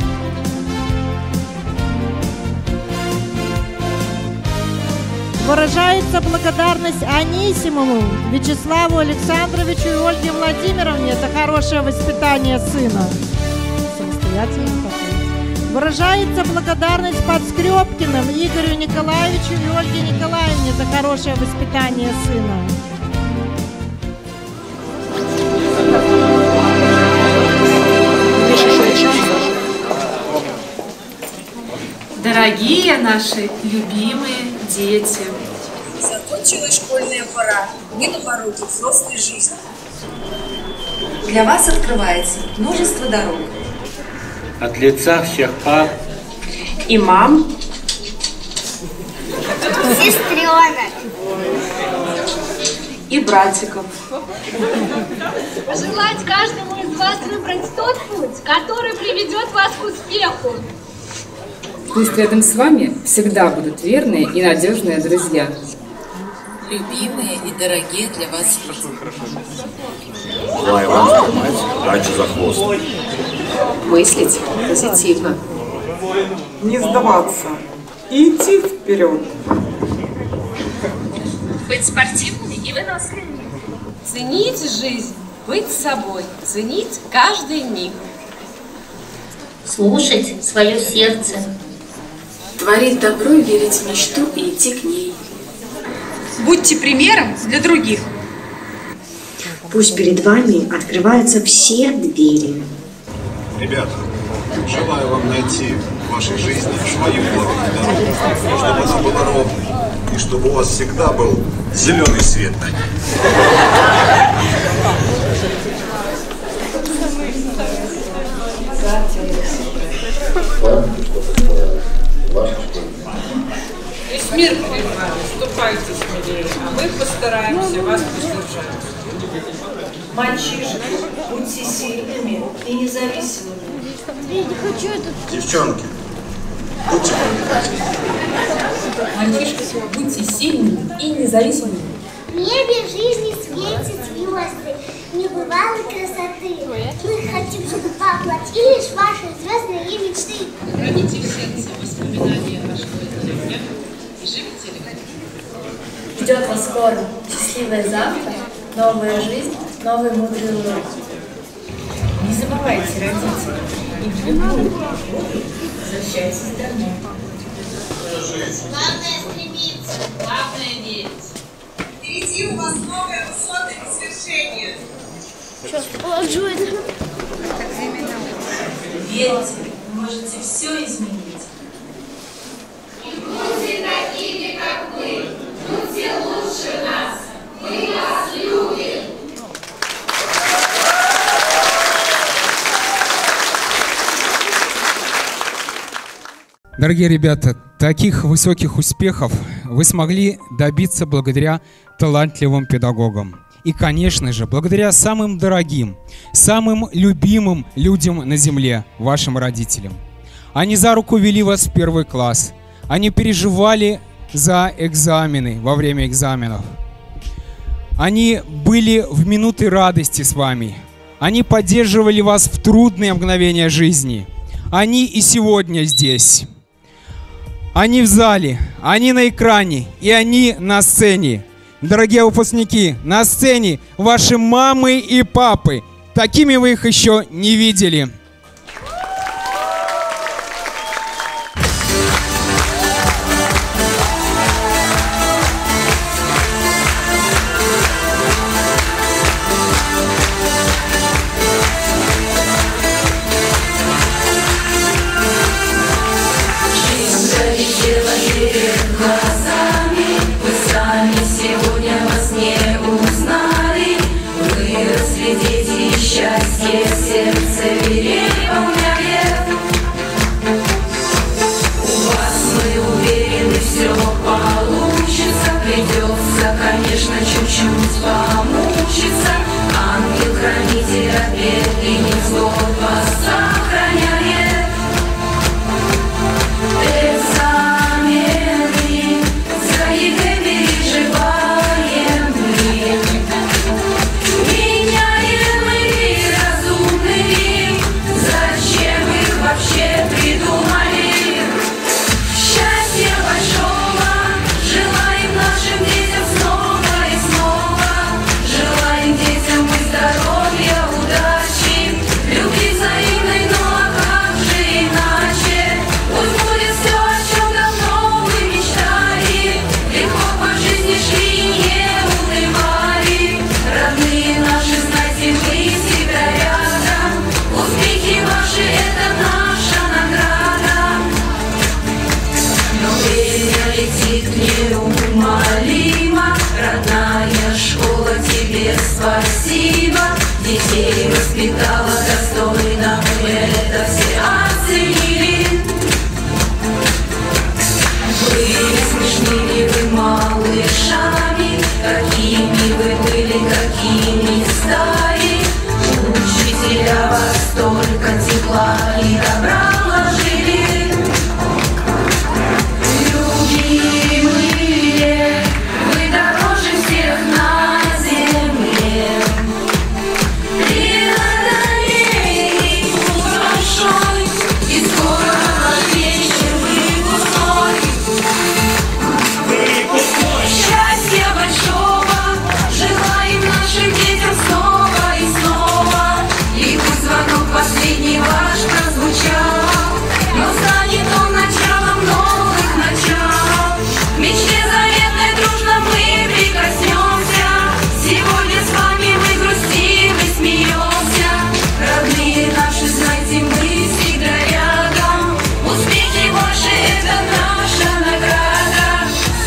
Выражается благодарность Анисимову Вячеславу Александровичу и Ольге Владимировне за хорошее воспитание сына. Самостоятельно такой. Выражается благодарность Подскребкиным Игорю Николаевичу и Ольге Николаевне за хорошее воспитание сына. Дорогие наши любимые дети, закончилась школьная пора, мы на пороге взрослой жизни. Для вас открывается множество дорог. От лица всех пап И мам, сестренок и братиков. Пожелать каждому из вас выбрать тот путь, который приведет вас к успеху. Пусть рядом с вами всегда будут верные и надежные друзья. Любимые и дорогие для вас. Желаю вам поймать дачу за хвост. Мыслить позитивно. Не сдаваться и идти вперед. Быть спортивными и выносливыми. Ценить жизнь, быть собой, ценить каждый миг. Слушать свое сердце. Творить добро, верить в мечту и идти к ней. Будьте примером для других. Пусть перед вами открываются все двери. Ребята, желаю вам найти в вашей жизни свою половину дороги, чтобы она была ровной, и чтобы у вас всегда был зеленый свет на ней. Весь мир перед вами, ступайте смелее, а мы постараемся вас поддержать. Мальчишки, будьте сильными и независимыми. Я не хочу этот... Девчонки, будьте привлекательны. Мальчишки, будьте сильными и независимыми. В небе жизни светят звезды, небывалой красоты. Мы хотим, чтобы воплотились ваши звездные мечты. Храните в сердце воспоминания о школьных днях и живите любовью. Ждет вас скоро счастливое завтра, новая жизнь, новые мудрые уроки. Не забывайте, родители, и в любую погоду возвращайтесь домой. Главное стремиться, главное верить. Впереди у вас новые высоты и свершения. Сейчас положу это. Верьте, вы можете все изменить. И будьте такими, как мы, будьте лучше нас, мы вас любим. Дорогие ребята, таких высоких успехов вы смогли добиться благодаря талантливым педагогам. И, конечно же, благодаря самым дорогим, самым любимым людям на земле, вашим родителям. Они за руку вели вас в первый класс. Они переживали за экзамены, во время экзаменов. Они были в минуты радости с вами. Они поддерживали вас в трудные мгновения жизни. Они и сегодня здесь. Они в зале, они на экране, и они на сцене. Дорогие выпускники, на сцене ваши мамы и папы. Такими вы их еще не видели. Счастье сердце переполняет. У вас мы уверены, все получится. Придется, конечно, чуть-чуть помучиться. Ангел-хранитель опять и невзгод вас сохраняет. Экзамены за ЕГЭ переживаем мы. Вообще придумали. Счастья большого желаем нашим детям снова и снова. Желаем детям быть здоровья, удачи, любви взаимной, ну а как же иначе? Пусть будет все, о чем давно вы мечтали. Легко по жизни шли, не унывали. Родные наши, знайте, мы всегда рядом. Успехи ваши — это наша награда. Но время летит неумолимо. Родная школа, тебе спасибо. Детей воспитала достойно, мы это все оценили. Были смешными вы малышами, какими вы были, какими стали. Учителя вас столько тепла и добра вложили. Любимые, вы дороже всех на земле. Преодолели путь большой, и скоро ваш вечер выпускной. Выпускной. Счастья большого желаем нашим детям снова и снова. И пусть звонок последний ваш прозвучал, но станет он началом новых начал. К мечте заветной дружно мы прикоснемся. Сегодня с вами мы грустим и смеемся. Родные наши, знайте, мы всегда рядом. Успехи ваши — это наша награда.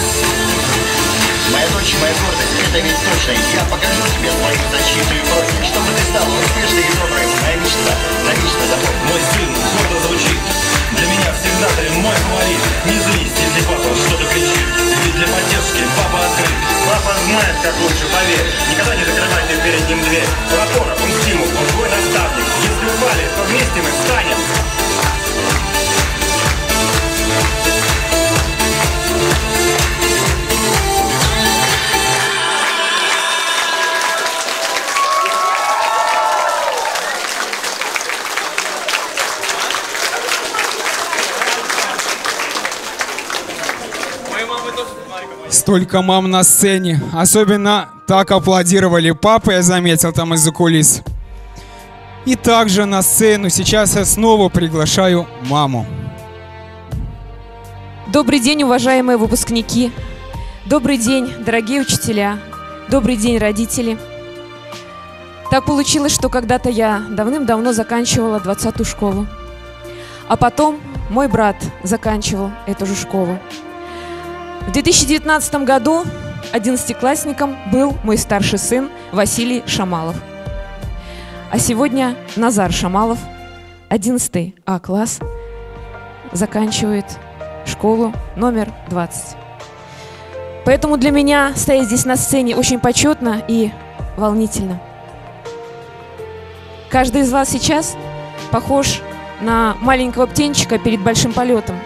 Моя дочь, моя гордость, это ведь точно. Я покажу тебе свою защиту и прочее, чтобы ты стала успешной и доброй. Моя мечта, навечно запомни. Мой сын гордо звучит. Для меня всегда ты мой фаворит. Не злись, если папа что-то кричит. Ведь для поддержки папа открыт. Папа знает, как лучше, поверь. Никогда не закрывайте перед ним дверь. Он опора, он стимул, он твой наставник. Если упали, то вместе мы встанем. Столько мам на сцене. Особенно так аплодировали папы, я заметил там из-за кулис. И также на сцену сейчас я снова приглашаю маму. Добрый день, уважаемые выпускники. Добрый день, дорогие учителя. Добрый день, родители. Так получилось, что когда-то я давным-давно заканчивала двадцатую школу. А потом мой брат заканчивал эту же школу. В две тысячи девятнадцатом году одиннадцатиклассником был мой старший сын Василий Шамалов. А сегодня Назар Шамалов, одиннадцатый А класс, заканчивает школу номер двадцать. Поэтому для меня стоять здесь на сцене очень почетно и волнительно. Каждый из вас сейчас похож на маленького птенчика перед большим полетом.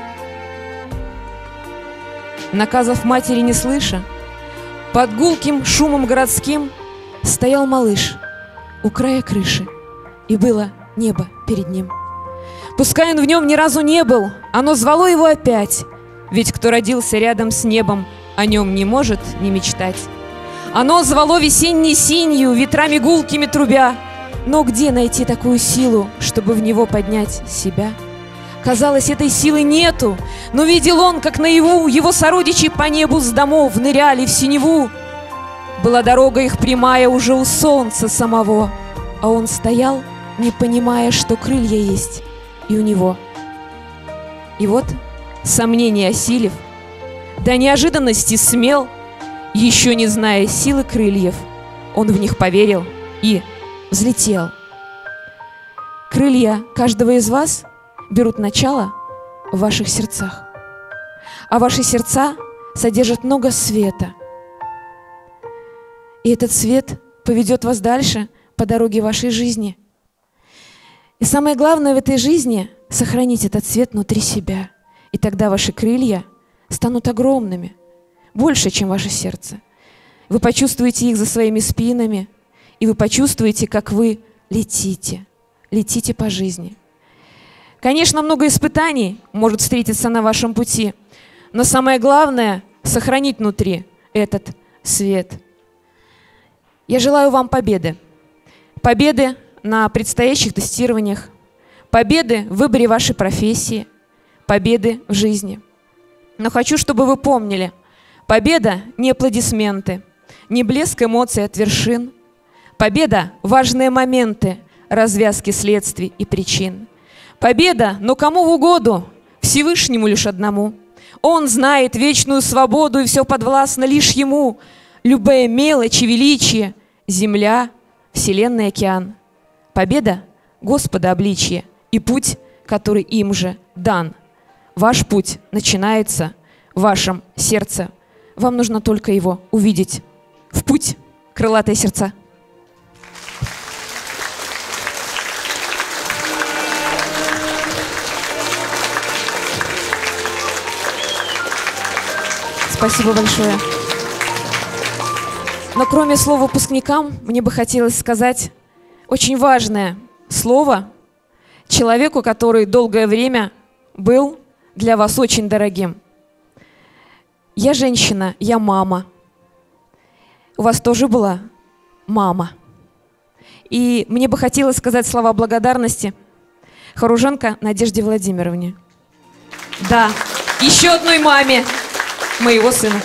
Наказов матери не слыша, под гулким шумом городским стоял малыш у края крыши, и было небо перед ним. Пускай он в нем ни разу не был, оно звало его опять, ведь кто родился рядом с небом, о нем не может не мечтать. Оно звало весенней синью, ветрами гулкими трубя, но где найти такую силу, чтобы в него поднять себя? Казалось, этой силы нету, но видел он, как наяву его сородичи по небу с домов ныряли в синеву. Была дорога их прямая уже у солнца самого, а он стоял, не понимая, что крылья есть и у него. И вот, сомнения осилив, до неожиданности смел, еще не зная силы крыльев, он в них поверил и взлетел. Крылья каждого из вас берут начало в ваших сердцах, а ваши сердца содержат много света. И этот свет поведет вас дальше по дороге вашей жизни. И самое главное в этой жизни — сохранить этот свет внутри себя. И тогда ваши крылья станут огромными, больше, чем ваше сердце. Вы почувствуете их за своими спинами, и вы почувствуете, как вы летите, летите по жизни. Конечно, много испытаний может встретиться на вашем пути, но самое главное — сохранить внутри этот свет. Я желаю вам победы. Победы на предстоящих тестированиях, победы в выборе вашей профессии, победы в жизни. Но хочу, чтобы вы помнили, победа — не аплодисменты, не блеск эмоций от вершин. Победа — важные моменты развязки следствий и причин. Победа, но кому в угоду? Всевышнему лишь одному. Он знает вечную свободу, и все подвластно лишь ему. Любая мелочь и величие, земля, вселенная, океан. Победа — Господа обличие, и путь, который им же дан. Ваш путь начинается в вашем сердце. Вам нужно только его увидеть. В путь, крылатые сердца! Спасибо большое. Но кроме слова выпускникам, мне бы хотелось сказать очень важное слово человеку, который долгое время был для вас очень дорогим. Я женщина, я мама. У вас тоже была мама. И мне бы хотелось сказать слова благодарности Хоруженко Надежде Владимировне. Да, еще одной маме моего сына.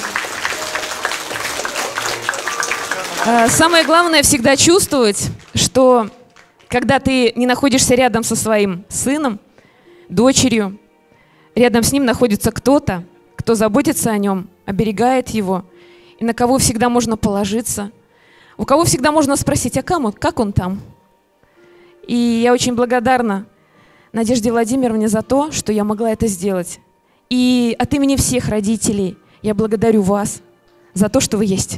Самое главное всегда чувствовать, что когда ты не находишься рядом со своим сыном, дочерью, рядом с ним находится кто-то, кто заботится о нем, оберегает его, и на кого всегда можно положиться, у кого всегда можно спросить, а кому, как он там? И я очень благодарна Надежде Владимировне за то, что я могла это сделать. И от имени всех родителей я благодарю вас за то, что вы есть.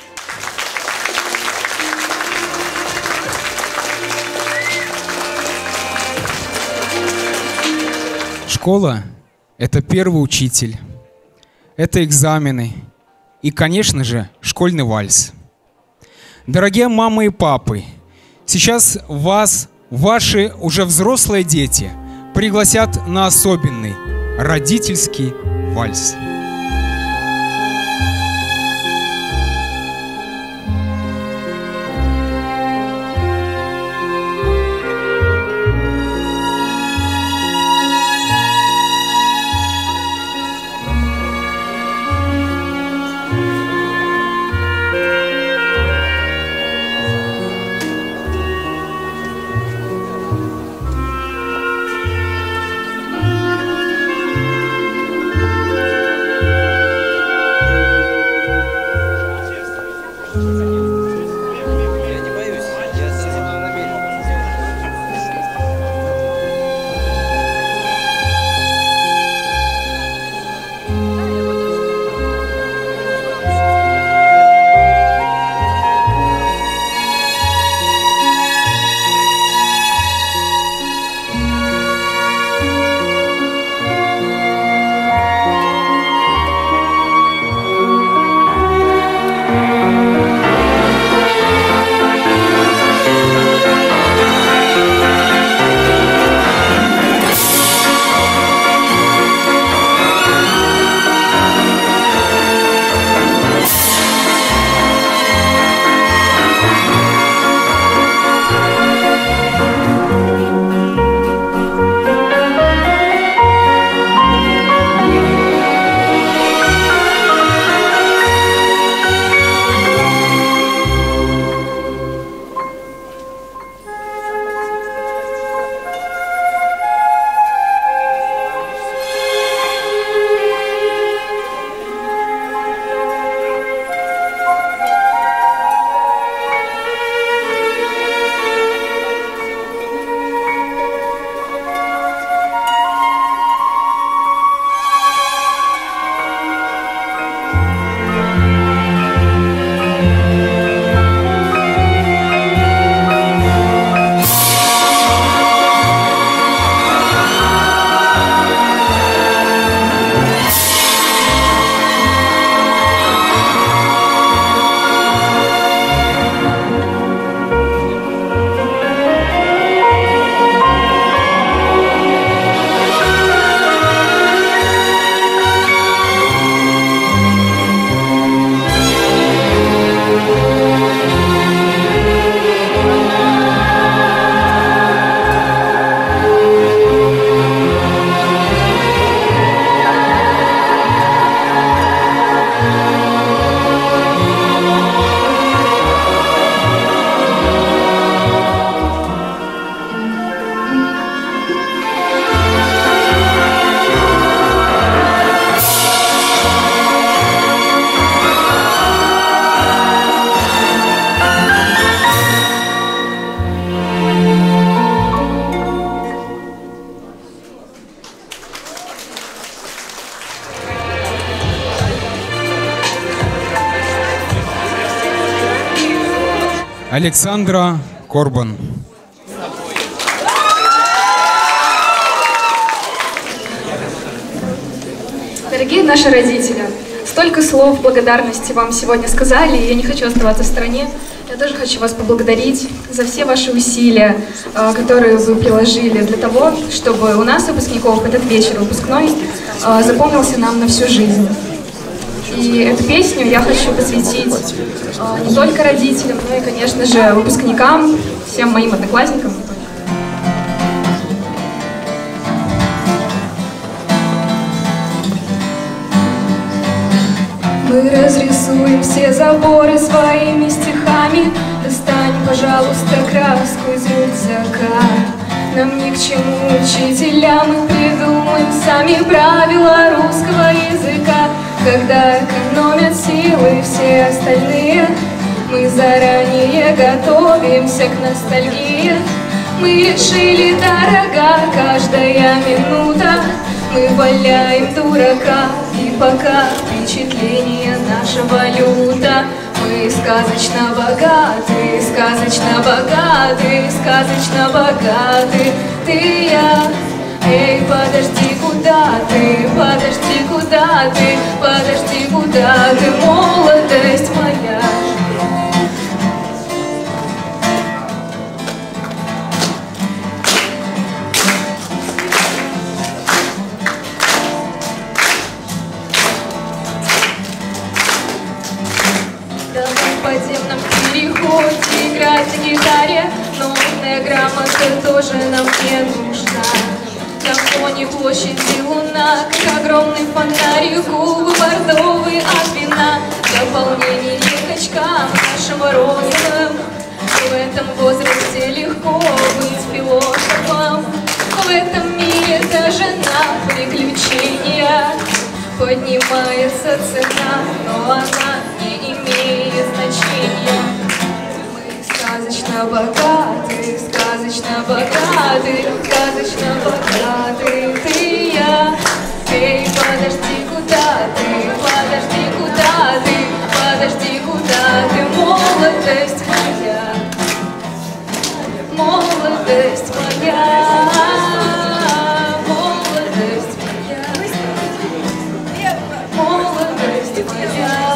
Школа — это первый учитель, это экзамены и, конечно же, школьный вальс. Дорогие мамы и папы, сейчас вас, ваши уже взрослые дети, пригласят на особенный родительский вальс. Александра Корбан. Дорогие наши родители, столько слов благодарности вам сегодня сказали, и я не хочу оставаться в стороне. Я тоже хочу вас поблагодарить за все ваши усилия, которые вы приложили для того, чтобы у нас, выпускников, этот вечер выпускной запомнился нам на всю жизнь. И эту песню я хочу посвятить не только родителям, но и, конечно же, выпускникам, всем моим одноклассникам. Мы разрисуем все заборы своими стихами. Достань, пожалуйста, краску из рюкзака. Нам ни к чему учителя, мы придумаем сами правила русского языка. Когда экономят силы все остальные, мы заранее готовимся к ностальгии. Мы решили, дорога каждая минута, мы валяем дурака, и пока впечатление наша валюта. Мы сказочно богаты, сказочно богаты, сказочно богаты. Ты и я, эй, подожди, куда ты, подожди, куда ты, подожди, куда ты, молодость моя. Играть на гитаре, но умная грамота тоже нам не нужна. На фоне площади луна, как огромный фонарь, губы бордовые от вина. Дополнение качкам нашим розовым. В этом возрасте легко быть философом. В этом мире даже на приключения поднимается цена, но она не имеет значения. Сказочно богаты, сказочно богаты, сказочно богаты. Ты и я, эй, подожди, куда ты, подожди, куда ты, подожди, куда ты, молодость моя, молодость моя, молодость моя, молодость моя.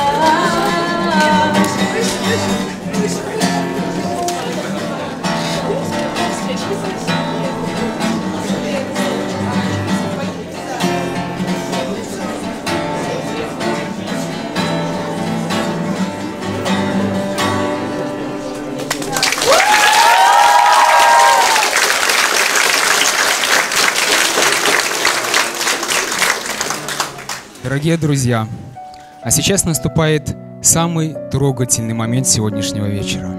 Дорогие друзья, а сейчас наступает самый трогательный момент сегодняшнего вечера.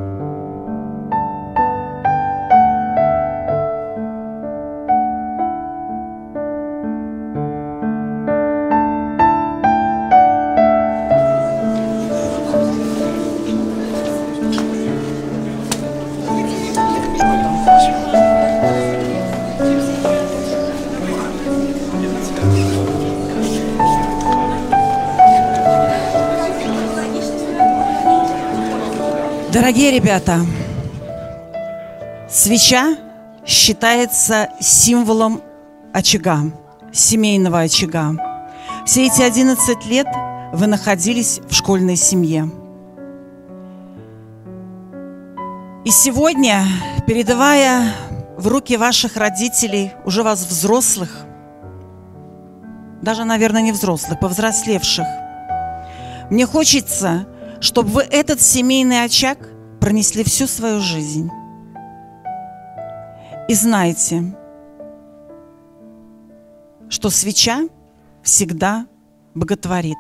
Дорогие ребята, свеча считается символом очага, семейного очага. Все эти одиннадцать лет вы находились в школьной семье. И сегодня, передавая в руки ваших родителей, уже вас взрослых, даже, наверное, не взрослых, повзрослевших, мне хочется, чтобы вы этот семейный очаг пронесли всю свою жизнь. И знайте, что свеча всегда боготворит.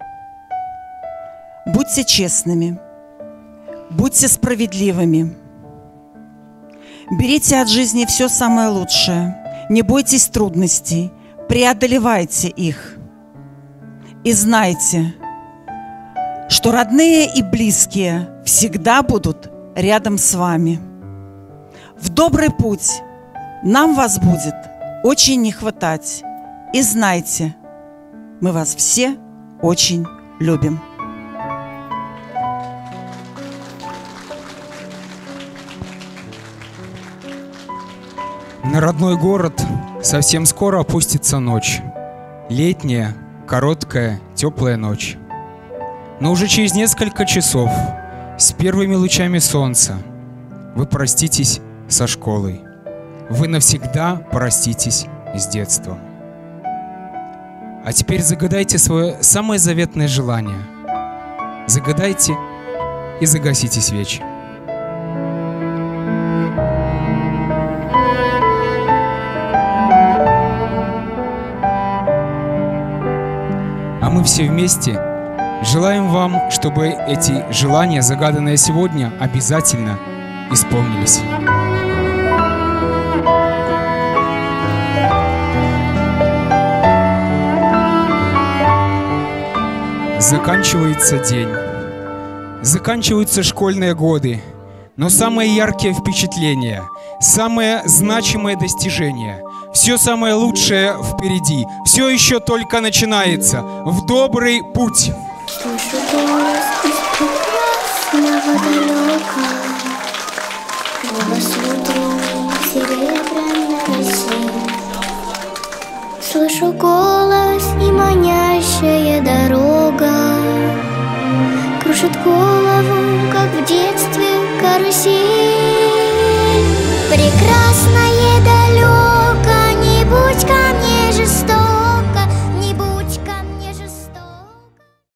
Будьте честными, будьте справедливыми. Берите от жизни все самое лучшее. Не бойтесь трудностей, преодолевайте их. И знайте, что родные и близкие всегда будут рядом с вами. В добрый путь нам вас будет очень не хватать. И знайте, мы вас все очень любим. На родной город совсем скоро опустится ночь. Летняя, короткая, теплая ночь. Но уже через несколько часов, с первыми лучами солнца, вы проститесь со школой. Вы навсегда проститесь с детством. А теперь загадайте свое самое заветное желание. Загадайте и загасите свечи. А мы все вместе желаем вам, чтобы эти желания, загаданные сегодня, обязательно исполнились. Заканчивается день, заканчиваются школьные годы, но самые яркие впечатления, самые значимые достижения, все самое лучшее впереди, все еще только начинается. В добрый путь! Слышу голос из прекрасного далека, голос утренней серебряной росы. Слышу голос и манящая дорога кружит голову, как в детстве карусель. Прекрасно.